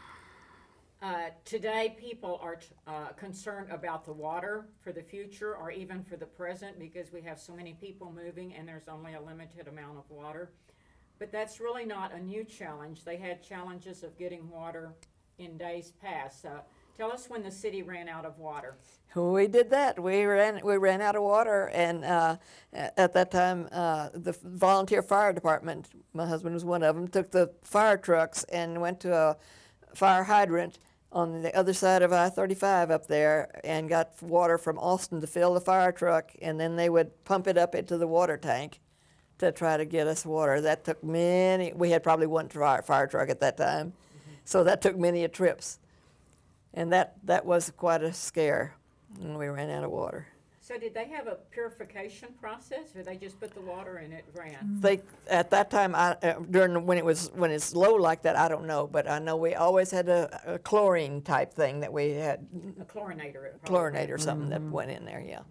Uh, today, people are t- uh, concerned about the water for the future or even for the present because we have so many people moving and there's only a limited amount of water. But that's really not a new challenge. They had challenges of getting water in days past. Uh, tell us when the city ran out of water. We did that. We ran we ran out of water, and uh, at that time, uh, the volunteer fire department, my husband was one of them, took the fire trucks and went to a fire hydrant on the other side of I thirty-five up there and got water from Austin to fill the fire truck, and then they would pump it up into the water tank to try to get us water. That took many, we had probably one fire, fire truck at that time, mm-hmm. so that took many a trips. And that, that was quite a scare when we ran out of water. So did they have a purification process or they just put the water in it and ran? They at that time I, uh, during when it was when it's low like that, I don't know, but I know we always had a, a chlorine type thing that we had A chlorinator. It probably chlorinator or something that went in there. Yeah.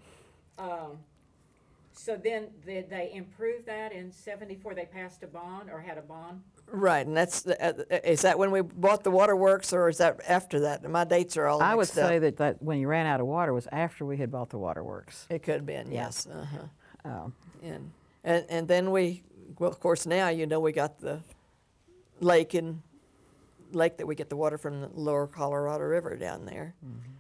Um, so then did they improve that in seventy-four? They passed a bond or had a bond? Right, and that's the, uh, is that when we bought the waterworks, or is that after that? My dates are all I would mixed up. say that, that when you ran out of water was after we had bought the waterworks. It could have been, yes. Uh-huh. Um, And, and and then we, well, of course, now you know we got the lake and lake that we get the water from the lower Colorado River down there.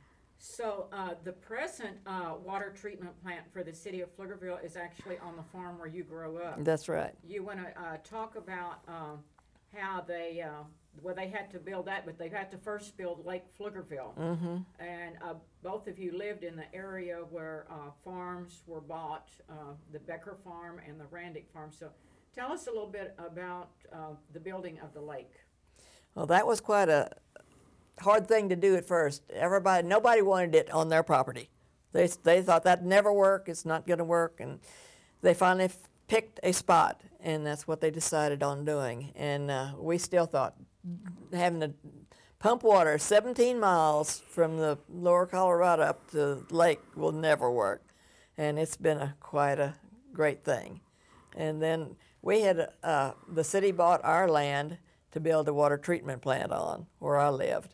So uh, the present uh, water treatment plant for the city of Pflugerville is actually on the farm where you grew up. That's right. You want to uh, talk about um, how they, uh, well, they had to build that, but they had to first build Lake Pflugerville. Mm-hmm. And uh, both of you lived in the area where uh, farms were bought, uh, the Becker Farm and the Randick Farm. So tell us a little bit about uh, the building of the lake. Well, that was quite a hard thing to do at first. Everybody, nobody wanted it on their property. They they thought that'd never work. It's not going to work, and they finally f- picked a spot, and that's what they decided on doing. And uh, we still thought having to pump water seventeen miles from the lower Colorado up to the lake will never work, and it's been a quite a great thing. And then we had uh, the city bought our land to build a water treatment plant on where I lived.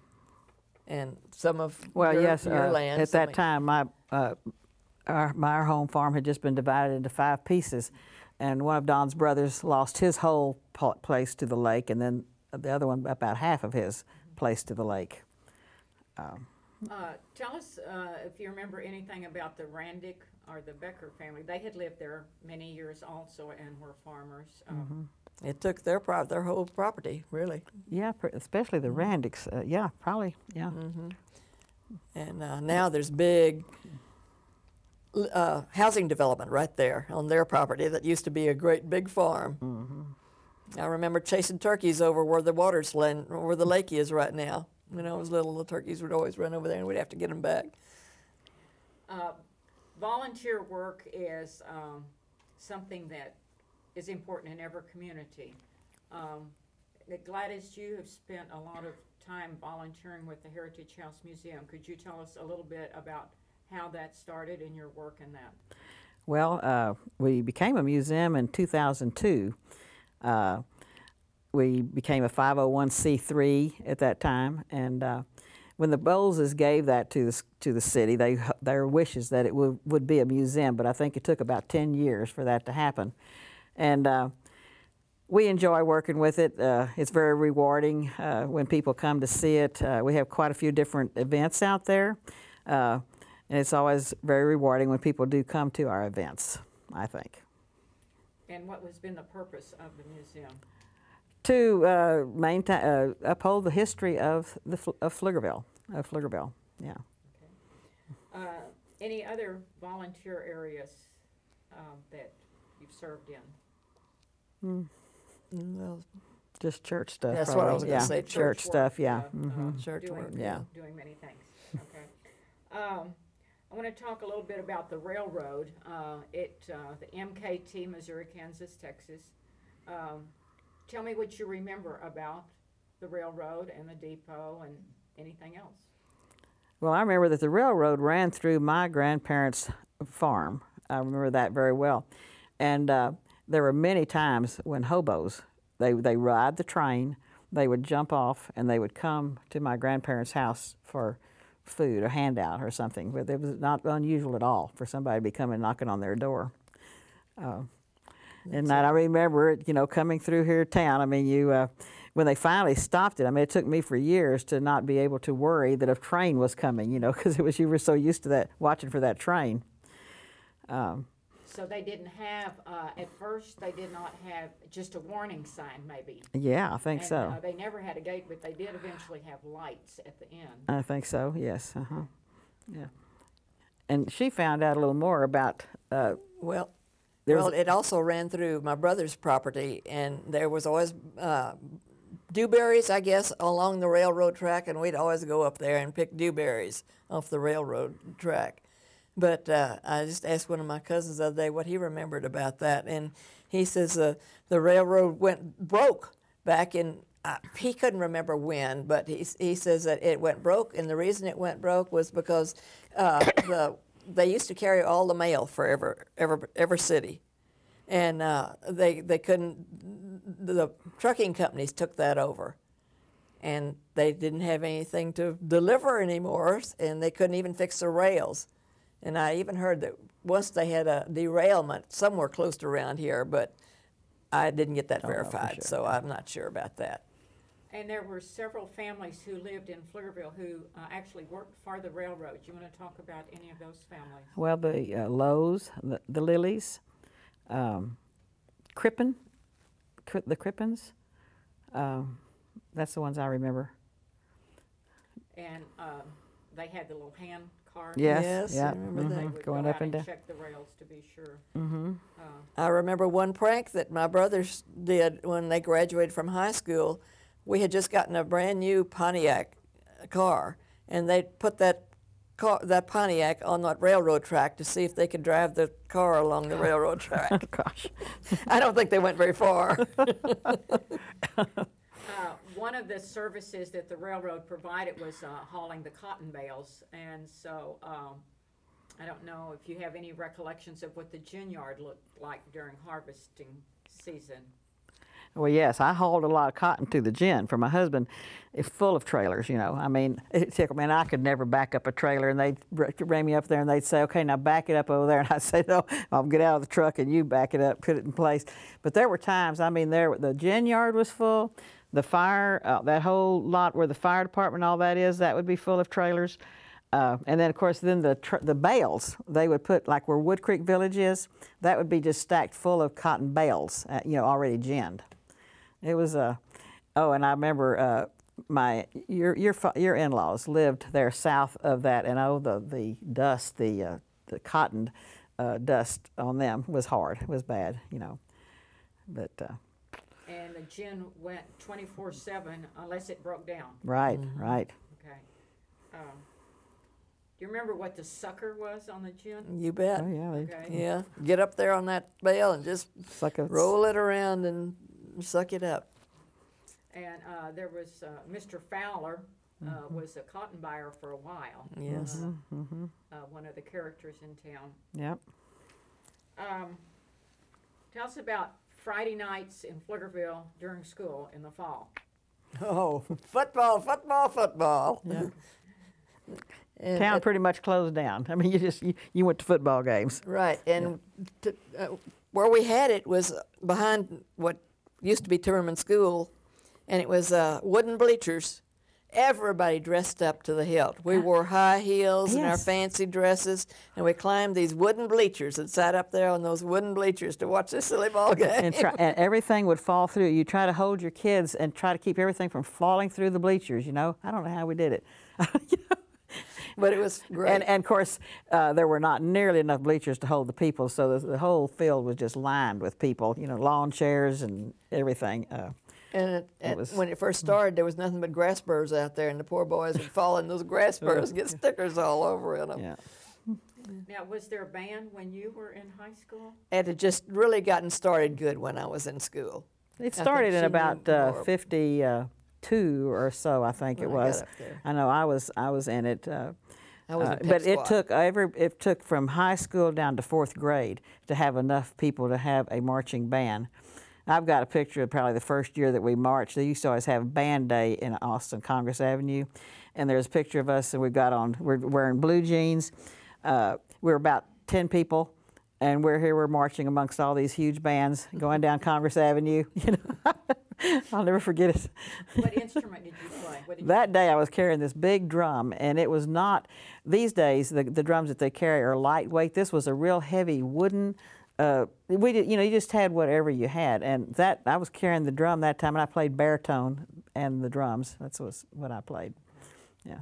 And some of well, your, yes, your uh, land. at some that of- time, my, uh, our, my our home farm had just been divided into five pieces, and one of Don's brothers lost his whole pl- place to the lake, and then the other one about half of his place to the lake. Um, Uh, tell us uh, if you remember anything about the Randick or the Becker family. They had lived there many years also and were farmers. Um, It took their pro- their whole property, really. yeah, pr- especially the Randicks. Uh, yeah, probably. Yeah. And uh, now there's big l- uh, housing development right there on their property that used to be a great big farm. I remember chasing turkeys over where the water's land, where the lake is right now. When I was little, the turkeys would always run over there, and we'd have to get them back. Uh, volunteer work is um, something that is important in every community. Um, Gladys, you have spent a lot of time volunteering with the Heritage House Museum. Could you tell us a little bit about how that started and your work in that? Well, uh, we became a museum in two thousand two. Uh, we became a five oh one c three at that time, and uh, when the Bowleses gave that to the, to the city, they, their wishes that it would, would be a museum, but I think it took about ten years for that to happen. And uh, we enjoy working with it. Uh, it's very rewarding uh, when people come to see it. Uh, we have quite a few different events out there, uh, and it's always very rewarding when people do come to our events, I think. And what has been the purpose of the museum? To uh, maintain, uh, uphold the history of the of Pflugerville, of Pflugerville, yeah. Okay. Uh, any other volunteer areas um, that you've served in? Mm. Well, Just church stuff. That's what I was probably. gonna yeah. say, Church, church stuff, yeah. Uh, mm-hmm. uh, Church doing, work, yeah. Doing many things. Okay. Um, I want to talk a little bit about the railroad. Uh, it uh, the M K T, Missouri, Kansas, Texas. Um, tell me what you remember about the railroad and the depot and anything else. Well, I remember that the railroad ran through my grandparents' farm. I remember that very well. And uh, there were many times when hobos, they, they ride the train, they would jump off, and they would come to my grandparents' house for food or handout or something. But it was not unusual at all for somebody to be coming knocking on their door. Uh, and that I remember it, you know, coming through here town. I mean, you, uh, when they finally stopped it, I mean, it took me for years to not be able to worry that a train was coming, you know, because it was, you were so used to that, watching for that train. Um, So they didn't have, uh, at first, they did not have just a warning sign, maybe. yeah, I think And, so. Uh, they never had a gate, but they did eventually have lights at the end. I think so, yes, uh-huh, yeah. And she found out a little more about, uh, well, There's- well, it also ran through my brother's property, and there was always uh, dewberries, I guess, along the railroad track, and we'd always go up there and pick dewberries off the railroad track. But uh, I just asked one of my cousins the other day what he remembered about that, and he says uh, the railroad went broke back in, uh, he couldn't remember when, but he, he says that it went broke, and the reason it went broke was because uh, the they used to carry all the mail for every, every, every city, and uh, they, they couldn't, the trucking companies took that over, and they didn't have anything to deliver anymore, and they couldn't even fix the rails. And I even heard that once they had a derailment somewhere close to around here, but I didn't get that Don't know for verified, sure. so I'm not sure about that. And there were several families who lived in Pflugerville who uh, actually worked for the railroad. You want to talk about any of those families? well, the uh, Lowe's, the, the Lilies, um, Crippen, Cri- the Crippens, um, that's the ones I remember. And um, they had the little hand car. Yes, Yes, I yeah, remember mhm, that. They would going go up out and down. check the rails to be sure. Mm-hmm. Uh, I remember one prank that my brothers did when they graduated from high school. We had just gotten a brand new Pontiac car, and they put that car, that Pontiac on that railroad track to see if they could drive the car along the railroad track. Gosh. I don't think they went very far. uh, one of the services that the railroad provided was uh, hauling the cotton bales, and so um, I don't know if you have any recollections of what the gin yard looked like during harvesting season. Well, yes, I hauled a lot of cotton to the gin for my husband. It's full of trailers, you know. I mean, it tickled me, and I could never back up a trailer, and they'd br- bring me up there, and they'd say, okay, now back it up over there. And I'd say, no, I'll get out of the truck, and you back it up, put it in place. But there were times, I mean, there the gin yard was full. The fire, uh, that whole lot where the fire department, all that is, that would be full of trailers. Uh, and then, of course, then the tr- the bales, they would put, like where Wood Creek Village is, that would be just stacked full of cotton bales, uh, you know, already ginned. It was a, oh, and I remember uh, my your your fa- your in-laws lived there south of that, and oh, the the dust, the uh, the cotton uh, dust on them was hard, it was bad, you know. But uh, And the gin went twenty-four seven unless it broke down. right, right. Okay. Um, you remember what the sucker was on the gin? You bet. Oh yeah, they Okay. Yeah, get up there on that bale and just suck it. roll it around and suck it up. And uh, there was uh, Mister Fowler uh, was a cotton buyer for a while. Yes. Mm-hmm. Uh, one of the characters in town. Yep. Um, tell us about Friday nights in Pflugerville during school in the fall. Oh, football, football, football. Yeah. And Town at- pretty much closed down. I mean, you just you, you went to football games. right, and to, uh, where we had it was behind what used to be Timmerman School, and it was uh, wooden bleachers. Everybody dressed up to the hilt. We wore high heels and our Yes. fancy dresses, and we climbed these wooden bleachers and sat up there on those wooden bleachers to watch this silly ball game. And, try, and everything would fall through. You try to hold your kids and try to keep everything from falling through the bleachers. You know, I don't know how we did it. You know? But it was great. And, and of course, uh, there were not nearly enough bleachers to hold the people, so the, the whole field was just lined with people. You know, lawn chairs and everything. Uh, And it, and was- when it first started, there was nothing but grass burrs out there, and the poor boys would fall in those grass burrs and get stickers all over in them. yeah. Now, was there a band when you were in high school? And it just really gotten started good when I was in school. It think started in she about knew uh, more. fifty-two or so, I think When it I got was. up there. I know I was I was in it. Uh, I was uh, in pep but it squad. took every it took from high school down to fourth grade to have enough people to have a marching band. I've got a picture of probably the first year that we marched. They used to always have band day in Austin, Congress Avenue, and there's a picture of us, and we've got on we're wearing blue jeans. Uh, we're about ten people, and we're here. We're marching amongst all these huge bands going down Congress Avenue. You know, I'll never forget it. What instrument did you play? What did you That day I was carrying this big drum, and it was not, these days the, the drums that they carry are lightweight. This was a real heavy wooden, uh, we did, you know, you just had whatever you had. And that, I was carrying the drum that time, and I played baritone and the drums. That's was what I played, yeah.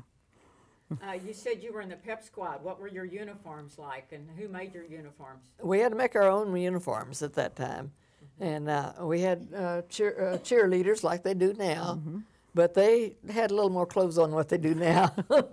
Uh, you said you were in the pep squad. What were your uniforms like, and who made your uniforms? We had to make our own uniforms at that time. And uh, we had uh, cheer, uh, cheerleaders like they do now, but they had a little more clothes on what they do now.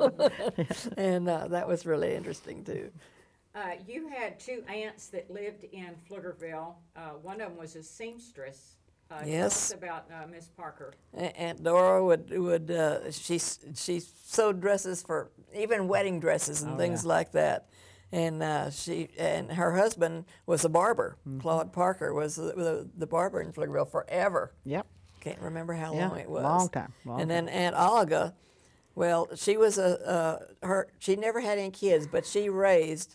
And uh, that was really interesting, too. Uh, you had two aunts that lived in Pflugerville. Uh, one of them was a seamstress. Uh, Tell Yes. us about uh, Miss Parker. A- Aunt Dora would would uh, she she sewed dresses for even wedding dresses and Oh, things yeah. like that, and uh, she and her husband was a barber. Mm-hmm. Claude Parker was the, the, the barber in Pflugerville forever. Yep. Can't remember how Yeah, long it was. long time, long and then Aunt Olga, well, she was a uh, her. She never had any kids, but she raised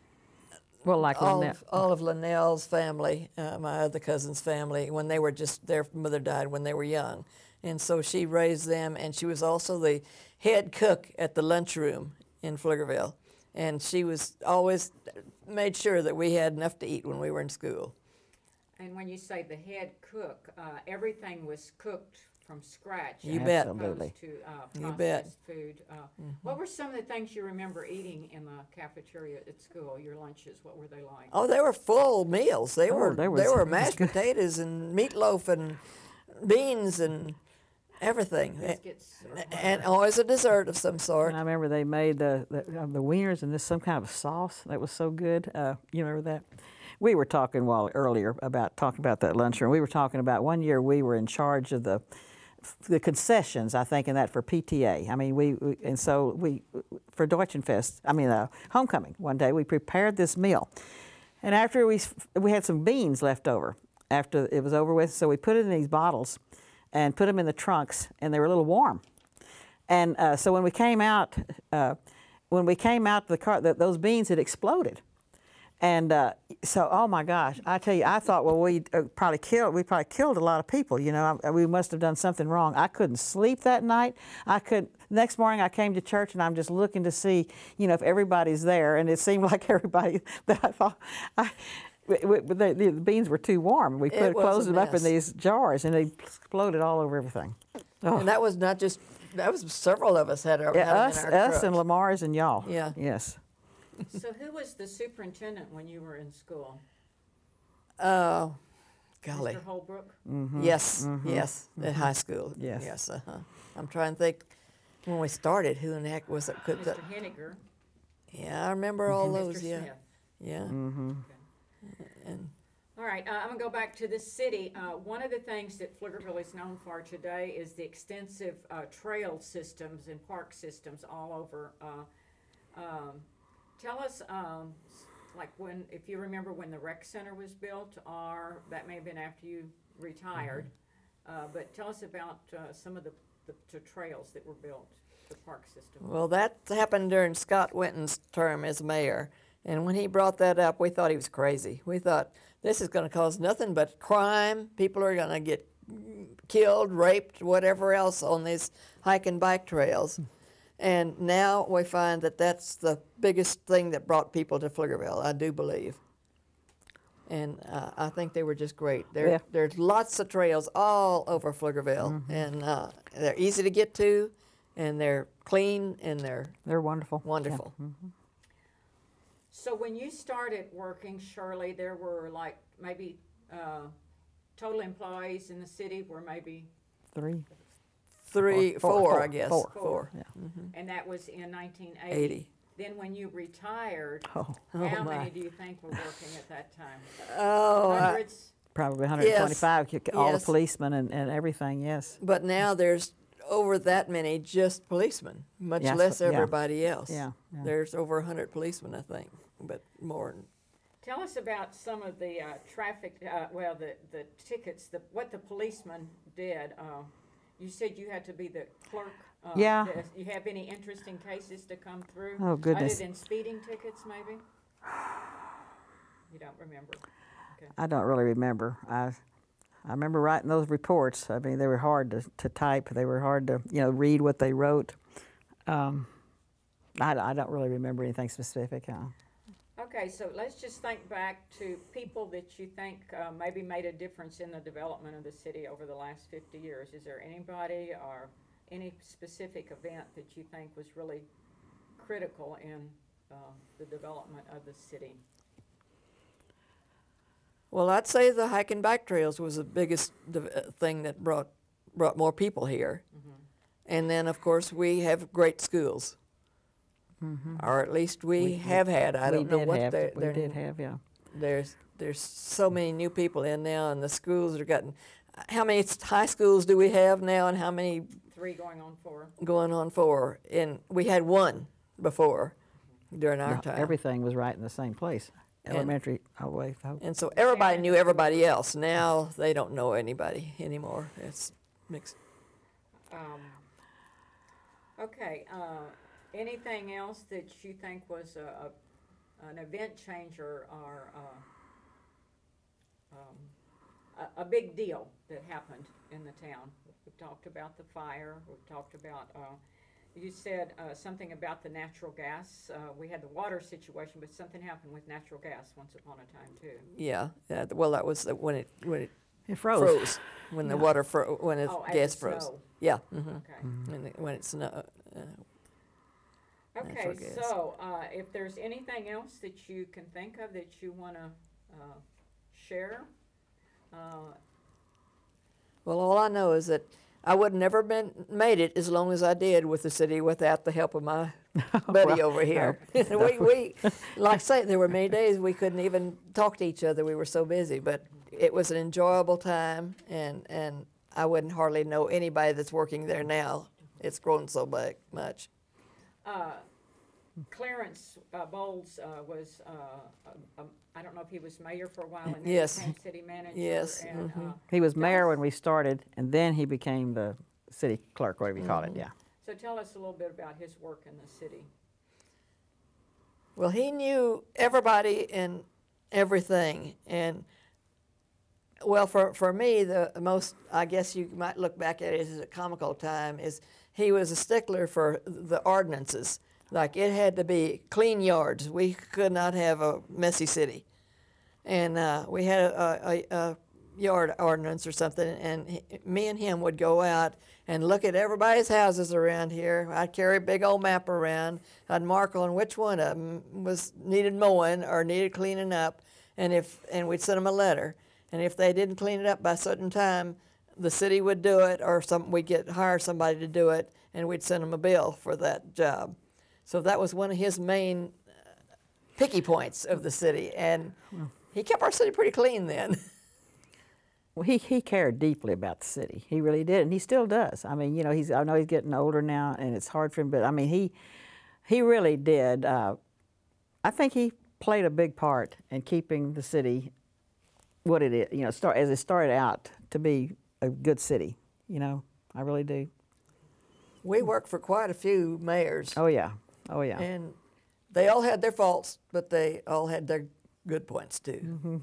Well, like all Lynette. of, all of Linnell's family, uh, my other cousin's family, when they were just, their mother died when they were young. And so she raised them, and she was also the head cook at the lunchroom in Pflugerville. And she was always made sure that we had enough to eat when we were in school. And when you say the head cook, uh, everything was cooked from scratch. You as bet. Absolutely. opposed to uh, You bet. processed food. Uh, What were some of the things you remember eating in the cafeteria at school? Your lunches, what were they like? Oh, they were full meals. They Oh, were they they, was- were it was mashed good. potatoes and meatloaf and beans and everything. Biscuits. or And always a dessert of some sort. And I remember they made the the, uh, the wieners and this some kind of sauce that was so good. Uh, you remember that? We were talking while earlier about talking about that lunchroom. We were talking about one year we were in charge of the the concessions, I think, in that for P T A. I mean, we, we and so we for Deutschenfest. I mean, uh, homecoming. One day we prepared this meal, and after we we had some beans left over after it was over with, so we put it in these bottles and put them in the trunks, and they were a little warm. And uh, so when we came out, uh, when we came out the car, th those beans had exploded. And uh, so, oh my gosh, I tell you, I thought, well, we uh, probably killed, we probably killed a lot of people. You know, I, we must have done something wrong. I couldn't sleep that night. I could. Next morning, I came to church, and I'm just looking to see, you know, if everybody's there. And it seemed like everybody that I thought, I, w- w- the, the beans were too warm. We It put was a closed them up in mess. these jars, and they exploded all over everything. Oh. And that was not just, that was several of us had our, Yeah, had 'em us, in our us, trucks. and Lamar's and y'all. Yeah. Yes. So who was the superintendent when you were in school? Oh, golly. Mister Holbrook? Yes, yes, at high school. Yes. Yes, uh-huh. I'm trying to think, when we started, who in the heck was it? Could Mister that, Henniger? Yeah, I remember all and those. Mister Yeah, Smith. yeah. Mm-hmm. And All right, uh, I'm gonna go back to the city. Uh, one of the things that Pflugerville is known for today is the extensive uh, trail systems and park systems all over. Uh, um, tell us, um, s- like when, if you remember when the rec center was built, or that may have been after you retired. Uh, but tell us about uh, some of the, the, the trails that were built, the park system. well, that happened during Scott Winton's term as mayor. And when he brought that up, we thought he was crazy. We thought this is going to cause nothing but crime. People are going to get killed, raped, whatever else on these hike and bike trails. And now we find that that's the biggest thing that brought people to Pflugerville, I do believe. And uh, I think they were just great. There, Yeah. There's lots of trails all over Pflugerville, and uh, they're easy to get to, and they're clean, and they're They're wonderful. wonderful. So when you started working, Shirley, there were like maybe uh, total employees in the city were maybe, Yeah. Three. Three, Four, four, four, I guess. four. Four. Yeah. and that was in nineteen eighty. eighty. Then when you retired, Oh, Oh, how my. many do you think were working at that time? Oh, I- Hundreds? probably one hundred twenty-five. Yes, All yes. the policemen and, and everything. Yes. but now there's over that many just policemen, much Yes, less yeah. everybody else. Yeah, yeah. There's over a hundred policemen, I think, but more. Tell us about some of the uh, traffic, uh, well, the, the tickets, the, what the policemen did. Uh, you said you had to be the clerk. Uh, Yeah. does- You have any interesting cases to come through? Oh, goodness. Other than speeding tickets, maybe? You don't remember? Okay. I don't really remember. I, I remember writing those reports. I mean, they were hard to, to type. They were hard to, you know, read what they wrote. Um, I, I don't really remember anything specific. Uh, Okay, so let's just think back to people that you think uh, maybe made a difference in the development of the city over the last fifty years. Is there anybody or any specific event that you think was really critical in uh, the development of the city? Well, I'd say the hike and bike trails was the biggest de- uh, thing that brought brought more people here. And then, of course, we have great schools, or at least we, We- have had. I we don't know did what have, they're, we they're did have, yeah. There's there's so many new people in now, and the schools are gotten. How many high schools do we have now, and how many Three going on four. going on for? And we had one before during our Yeah, time. Everything was right in the same place. And- Elementary, all the way. ho- And so everybody knew everybody else. Now they don't know anybody anymore. It's mixed. Um, okay, uh, anything else that you think was a, a, an event changer or uh, um, a, a big deal that happened in the town? We've talked about the fire, we've talked about, uh, you said uh, something about the natural gas. Uh, we had the water situation, but something happened with natural gas once upon a time too. Yeah. yeah well, that was the- when it when it It froze. froze, when the water fro- when the Oh, as gas it froze. snowed. Yeah. hmm Okay. When it, when it snow. Uh, Okay, natural gas. so, uh, if there's anything else that you can think of that you wanna, uh, share, uh, Well, all I know is that I would never been made it as long as I did with the city without the help of my buddy over here. we, we, like I say, there were many days we couldn't even talk to each other. We were so busy, but it was an enjoyable time, and and I wouldn't hardly know anybody that's working there now. It's grown so big, much. uh, Clarence uh, Bowles, uh, was, uh, um, I don't know if he was mayor for a while and then Yes. became city manager. Yes, And, mhm. uh, He was mayor tell us- when we started, and then he became the city clerk, whatever you call it, yeah. So tell us a little bit about his work in the city. Well, he knew everybody and everything, and well, for, for me, the most, I guess you might look back at it as a comical time, is he was a stickler for the ordinances. Like, it had to be clean yards. We could not have a messy city. And uh, we had a, a, a yard ordinance or something, and he, me and him would go out and look at everybody's houses around here. I'd carry a big old map around. I'd mark on which one of them was needed mowing or needed cleaning up, and if and we'd send them a letter. And if they didn't clean it up by a certain time, the city would do it, or some we'd get hire somebody to do it, and we'd send them a bill for that job. So that was one of his main picky points of the city, and he kept our city pretty clean then. Well, he, he cared deeply about the city. He really did, and he still does. I mean, you know, he's I know he's getting older now, and it's hard for him, but I mean, he he really did. Uh, I think he played a big part in keeping the city what it is. You know, start as it started out to be a good city. You know, I really do. We worked for quite a few mayors, Oh yeah, oh yeah. and they all had their faults, but they all had their good points too. Mm-hmm.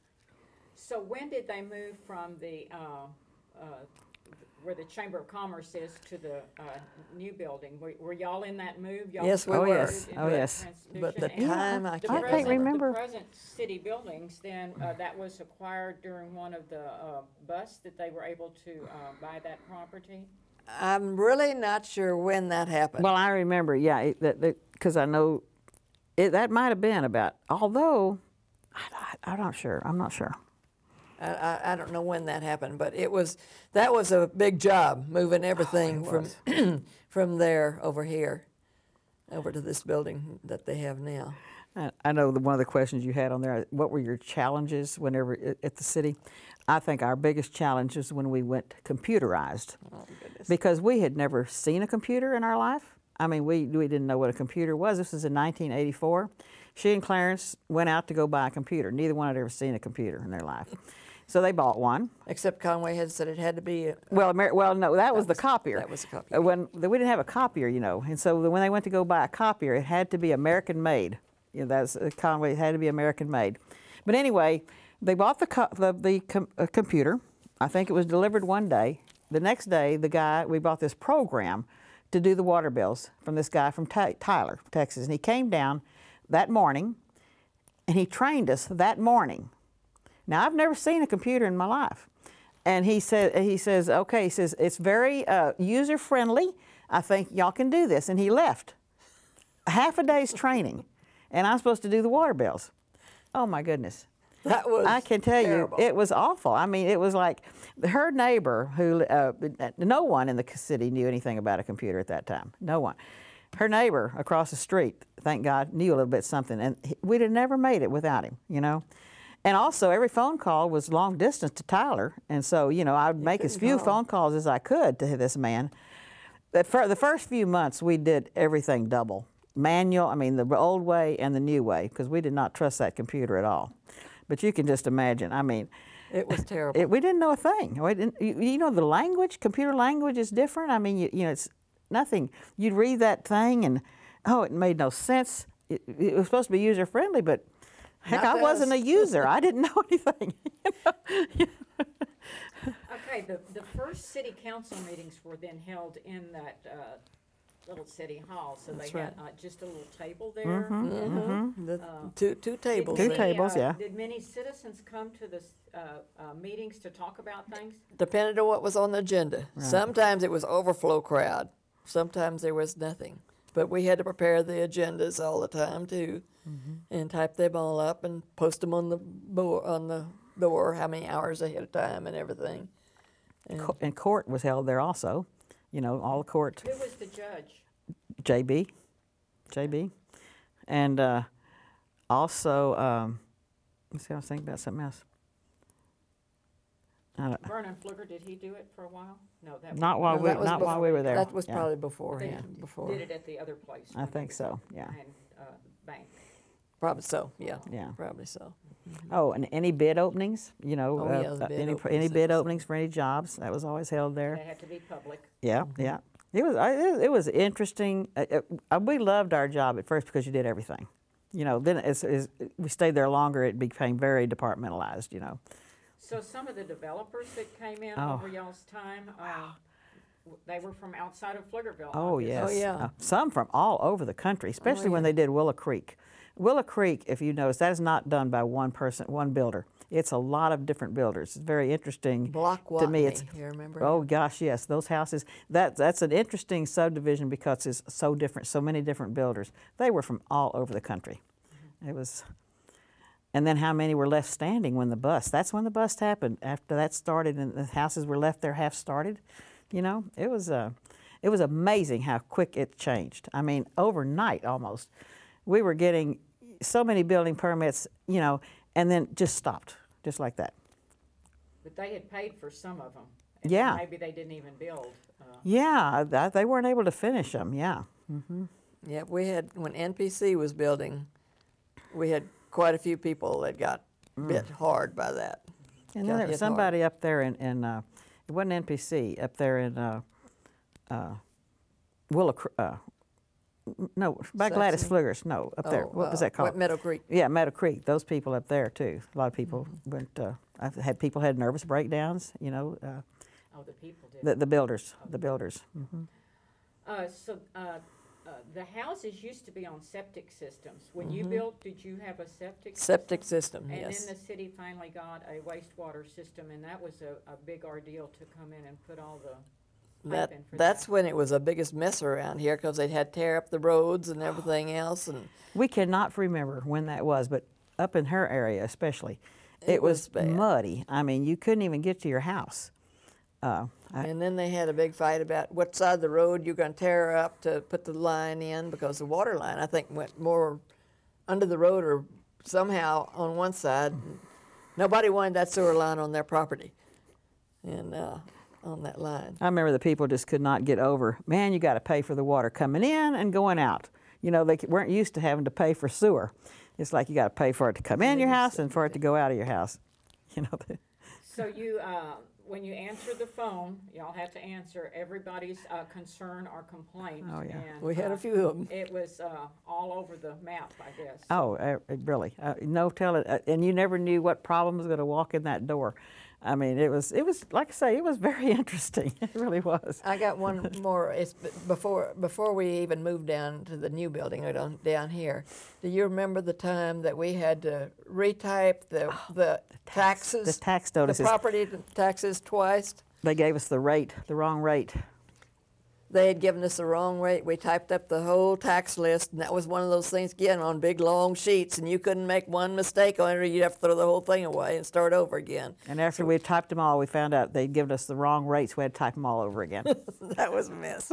So when did they move from the, uh, uh, where the Chamber of Commerce is to the uh, new building? Were, were y'all in that move? Y'all Yes, we Oh, were. yes. moved Oh, into yes. Translucent? But the And time, I the can't I can't present- remember. The present city buildings, then, uh, that was acquired during one of the uh, busts that they were able to uh, buy that property? I'm really not sure when that happened. Well, I remember, yeah, it, that because I know it, that might have been about. Although, I, I, I'm not sure. I'm not sure. I, I, I don't know when that happened, but it was that was a big job moving everything Oh, it from from there over here, over to this building that they have now. I, I know the, one of the questions you had on there. What were your challenges whenever at, at the city? I think our biggest challenge is when we went computerized, Oh goodness! because we had never seen a computer in our life. I mean, we we didn't know what a computer was. This was in nineteen eighty-four. She and Clarence went out to go buy a computer. Neither one had ever seen a computer in their life. So they bought one. Except Conway had said it had to be. A, Well, Amer- well, no, that, was the was- copier. that was the copier. Uh, When we didn't have a copier, you know, and so when they went to go buy a copier, it had to be American made. You know, that's uh, Conway. It had to be American made. But anyway, they bought the co- the, the com- uh, computer. I think it was delivered one day. The next day, the guy we bought this program to do the water bills from this guy from Ty- Tyler, Texas, and he came down that morning, and he trained us that morning. Now, I've never seen a computer in my life. And he said, he says, okay, he says, it's very uh, user-friendly. I think y'all can do this. And he left. Half a day's training. And I'm supposed to do the water bills. Oh, my goodness. that was. I can tell terrible. you, it was awful. I mean, it was like her neighbor, who, uh, no one in the city knew anything about a computer at that time. No one. Her neighbor across the street, thank God, knew a little bit something. And he, we'd have never made it without him, you know. And also, every phone call was long distance to Tyler. And so, you know, I would make as couldn't few call. phone calls as I could to this man. The fir- the first few months, we did everything double. Manual, I mean, the old way and the new way, because we did not trust that computer at all. But you can just imagine, I mean, It was terrible. it, we didn't know a thing. We didn't, you, you know, the language, computer language is different. I mean, you, you know, it's nothing. You'd read that thing and, oh, it made no sense. It, it was supposed to be user-friendly, but heck, Not I to wasn't us. a user. I didn't know anything. Okay, the, the first city council meetings were then held in that uh, little city hall, so they That's had right. uh, just a little table there. Mhm. The two two tables. Two Did there. many, tables, uh, yeah. Did many citizens come to the uh, uh, meetings to talk about things? Depended on what was on the agenda. Sometimes it was overflow crowd. Sometimes there was nothing. But we had to prepare the agendas all the time too, and type them all up and post them on the bo- on the door how many hours ahead of time and everything. And Co- and court was held there also. You know, all the court, Who was the judge? J B, J B, and uh, also, um, let's see, I was thinking about something else. I don't- Vernon Fluger, did he do it for a while? No, that Not was- while No, we, that was not while we before- were there. That was yeah. probably They beforehand. Before did it at the other place. I when they think was so, yeah. behind, uh, bank. probably so. Yeah. Yeah. Probably so. Oh, and any bid openings, you know, Oh, uh, yeah, the uh, bid any openings, any that bid was- openings for any jobs, that was always held there. They had to be public. Yeah, yeah. It was I- it, it was interesting. Uh, uh, we loved our job at first because you did everything. You know, then as, as we stayed there longer, it became very departmentalized. You know. So some of the developers that came in Oh. over y'all's time, uh, w- they were from outside of Pflugerville. Oh obviously. yes. yeah. Uh, some from all over the country, especially when yeah. they did Willow Creek. Willow Creek, if you notice, that is not done by one person, one builder. It's a lot of different builders. It's very interesting. Block to me, Watney, it's you remember? oh gosh, yes, those houses. That that's an interesting subdivision because it's so different, so many different builders. They were from all over the country. It was, and then how many were left standing when the bust? That's when the bust happened. After that started, and the houses were left there half started. You know, it was uh, it was amazing how quick it changed. I mean, overnight almost. We were getting so many building permits, you know, and then just stopped, just like that. But they had paid for some of them. And Yeah. Maybe they didn't even build. Uh, Yeah, that, they weren't able to finish them. Yeah. Yeah, we had, when N P C was building, we had quite a few people that got bit hard by that. And Got then there hit was hard. somebody up there in, in uh, it wasn't N P C, up there in uh, uh, Willow, Cr- uh, n- no, by Gladys Saxony? Fluggers, no, up there. Oh, What was uh, that called? Wet Meadow Creek. Yeah, Meadow Creek. Those people up there too. A lot of people went. Uh, I've had people had nervous breakdowns. You know, uh, oh, the people did. the the builders, the builders. Mm-hmm. Uh, so, uh, uh, the houses used to be on septic systems. When you built, did you have a septic? Septic system? system, And yes. then the city finally got a wastewater system, and that was a, a big ordeal to come in and put all the That, pipe in for that's that. when it was the biggest mess around here because they had to tear up the roads and everything else. And We cannot remember when that was, but up in her area especially, it, It was, was bad. muddy. I mean, you couldn't even get to your house. Uh, I, And then they had a big fight about what side of the road you're going to tear up to put the line in because the water line, I think, went more under the road or somehow on one side. Nobody wanted that sewer line on their property and uh, on that line. I remember the people just could not get over, man, you got to pay for the water coming in and going out. You know, they weren't used to having to pay for sewer. It's like you got to pay for it to come in your house and for it to go out of your house. You know. So you, uh, when you answer the phone, y'all have to answer everybody's uh, concern or complaint. Oh, yeah. And, We had uh, a few of them. It was uh, all over the map, I guess. Oh, uh, really? Uh, no telling, uh, and you never knew what problem was going to walk in that door. I mean, it was, it was like I say, it was very interesting. It really was. I got one more. It's b- before before we even moved down to the new building or down, down here. Do you remember the time that we had to retype the the taxes, The tax the notices. property taxes twice? They gave us the rate, the wrong rate. They had given us the wrong rate. We typed up the whole tax list, and that was one of those things again on big long sheets, and you couldn't make one mistake on it, or you'd have to throw the whole thing away and start over again. And after we typed them all, we found out they'd given us the wrong rates. We had to type them all over again. That was a mess.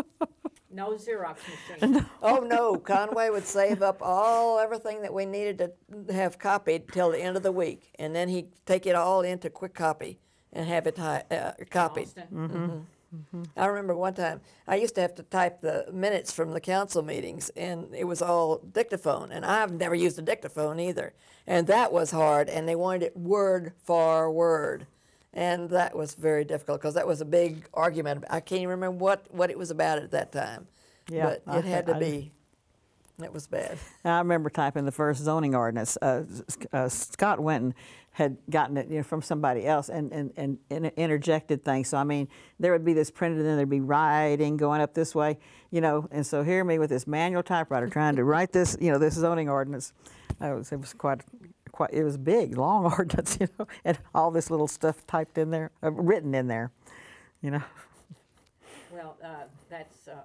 No Xerox machine. Oh no, Conway would save up all everything that we needed to have copied till the end of the week, and then he'd take it all into quick copy and have it hi- uh, copied. Austin. I remember one time I used to have to type the minutes from the council meetings, and it was all dictaphone, and I've never used a dictaphone either, and that was hard. And they wanted it word for word, and that was very difficult because that was a big argument. I can't even remember what what it was about at that time, Yeah, but I it had thi- to I- be. It was bad. I remember typing the first zoning ordinance. Uh, S- uh, Scott Winton had gotten it, you know, from somebody else and, and, and, and interjected things. So, I mean, there would be this printed and then there'd be writing going up this way, you know. And so here me with this manual typewriter trying to write this, you know, this zoning ordinance. Uh, it, was, it was quite, quite, it was big, long ordinance, you know, and all this little stuff typed in there, uh, written in there, you know. Well, uh, that's, uh,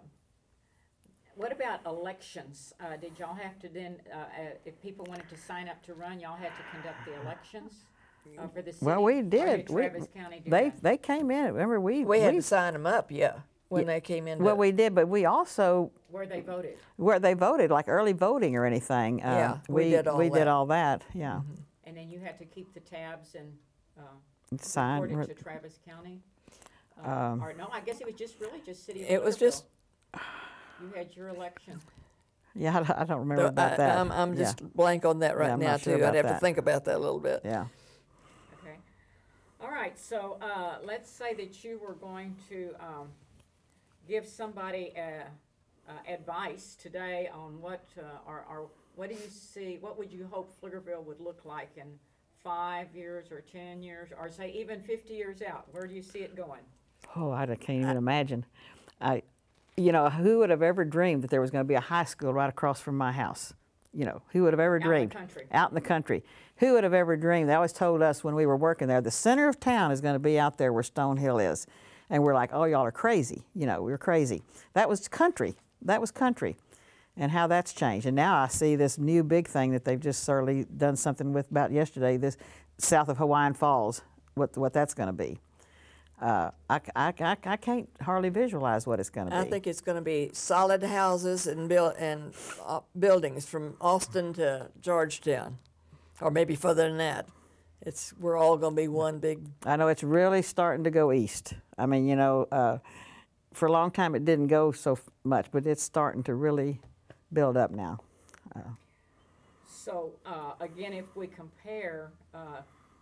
what about elections? Uh, Did y'all have to then, uh, uh, if people wanted to sign up to run, y'all had to conduct the elections uh, for the city? Well, we Or did. We- Travis County do They that? they came in. Remember, we We had to sign them up, yeah, when Yeah. they came in. well to- we did, but we also Where they voted? where they voted, like early voting or anything. Uh, Yeah, we did all we that. did all that. Yeah, And then you had to keep the tabs and uh, sign. report it to Travis County? Uh, Um, Or no, I guess it was just really just city of It was just- Pflugerville. You had your election. Yeah, I don't- I don't remember So about I, that. I'm, I'm Yeah. just blank on that right Yeah, I'm now not sure too. about I'd have that. to think about that a little bit. Yeah. Okay. All right, so uh, let's say that you were going to um, give somebody uh, uh, advice today on what, uh, or, or what do you see, what would you hope Pflugerville would look like in five years or ten years, or say even fifty years out? Where do you see it going? Oh, I can't even imagine. I, you know, who would have ever dreamed that there was going to be a high school right across from my house? You know, who would have ever Out in the dreamed? country. Out in the country. Who would have ever dreamed? They always told us when we were working there, the center of town is going to be out there where Stonehill is. And we're like, oh, y'all are crazy. You know, we're crazy. That was country. That was country. And how that's changed. And now I see this new big thing that they've just certainly done something with about yesterday, this south of Hawaiian Falls, what, what that's going to be. uh, I, I, I, I can't hardly visualize what it's going to be. I think it's going to be solid houses and build and uh, buildings from Austin to Georgetown, or maybe further than that. It's we're all going to be one big. I know it's really starting to go east. I mean, you know, uh, for a long time it didn't go so f- much, but it's starting to really build up now. Uh, So, uh, again, if we compare, uh,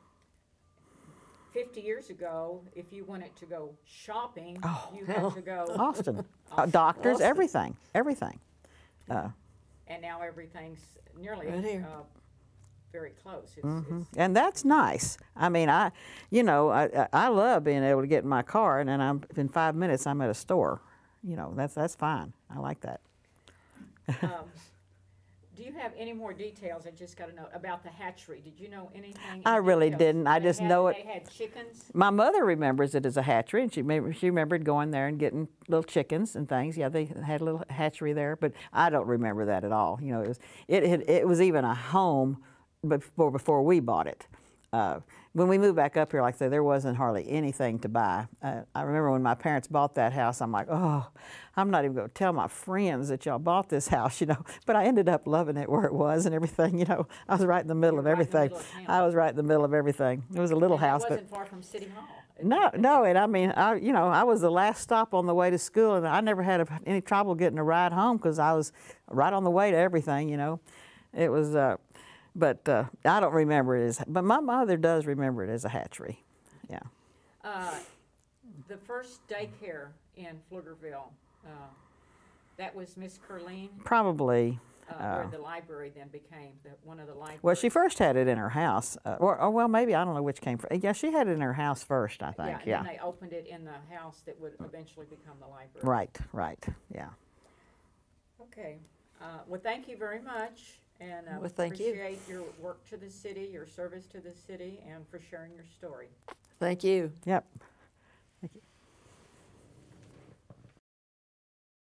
fifty years ago, if you wanted to go shopping, Oh, you had to go, Austin, uh, doctors, Austin. everything, everything. Uh, and now everything's nearly, Right here. uh, very close. It's, mhm. it's, And that's nice. I mean, I, you know, I, I I love being able to get in my car and then I'm in five minutes I'm at a store. You know, that's that's fine. I like that. um, do you have any more details? I just got to know about the hatchery. Did you know anything? in I really details? didn't. I They just had- know it- They had chickens. My mother remembers it as a hatchery, and she mem- she remembered going there and getting little chickens and things. Yeah, they had a little hatchery there, but I don't remember that at all. You know, it was it had, it was even a home before before we bought it. Uh, when we moved back up here, like I said, there wasn't hardly anything to buy. Uh, I remember when my parents bought that house, I'm like, oh, I'm not even going to tell my friends that y'all bought this house, you know. But I ended up loving it where it was and everything, you know. I was right in the middle of You're right in the everything. middle of town. I was right in the middle of everything. It was a little And it house, but wasn't far from City Hall. no, no, and I mean, I, you know, I was the last stop on the way to school, and I never had a, any trouble getting a ride home because I was right on the way to everything, you know. It was, uh, but uh, I don't remember it as, but my mother does remember it as a hatchery, yeah. Uh, the first daycare in Pflugerville, uh, that was Miss Curleen, Probably. uh, Uh, where the library then became the, one of the libraries. Well, she first had it in her house, uh, or, or well, maybe I don't know which came first. Yeah, she had it in her house first, I think. Yeah, and Yeah. then they opened it in the house that would eventually become the library. Right, right. Yeah. Okay. Uh, well, thank you very much, and uh, Well, thank you. appreciate your work to the city, your service to the city, and for sharing your story. Thank you. Yep. Thank you.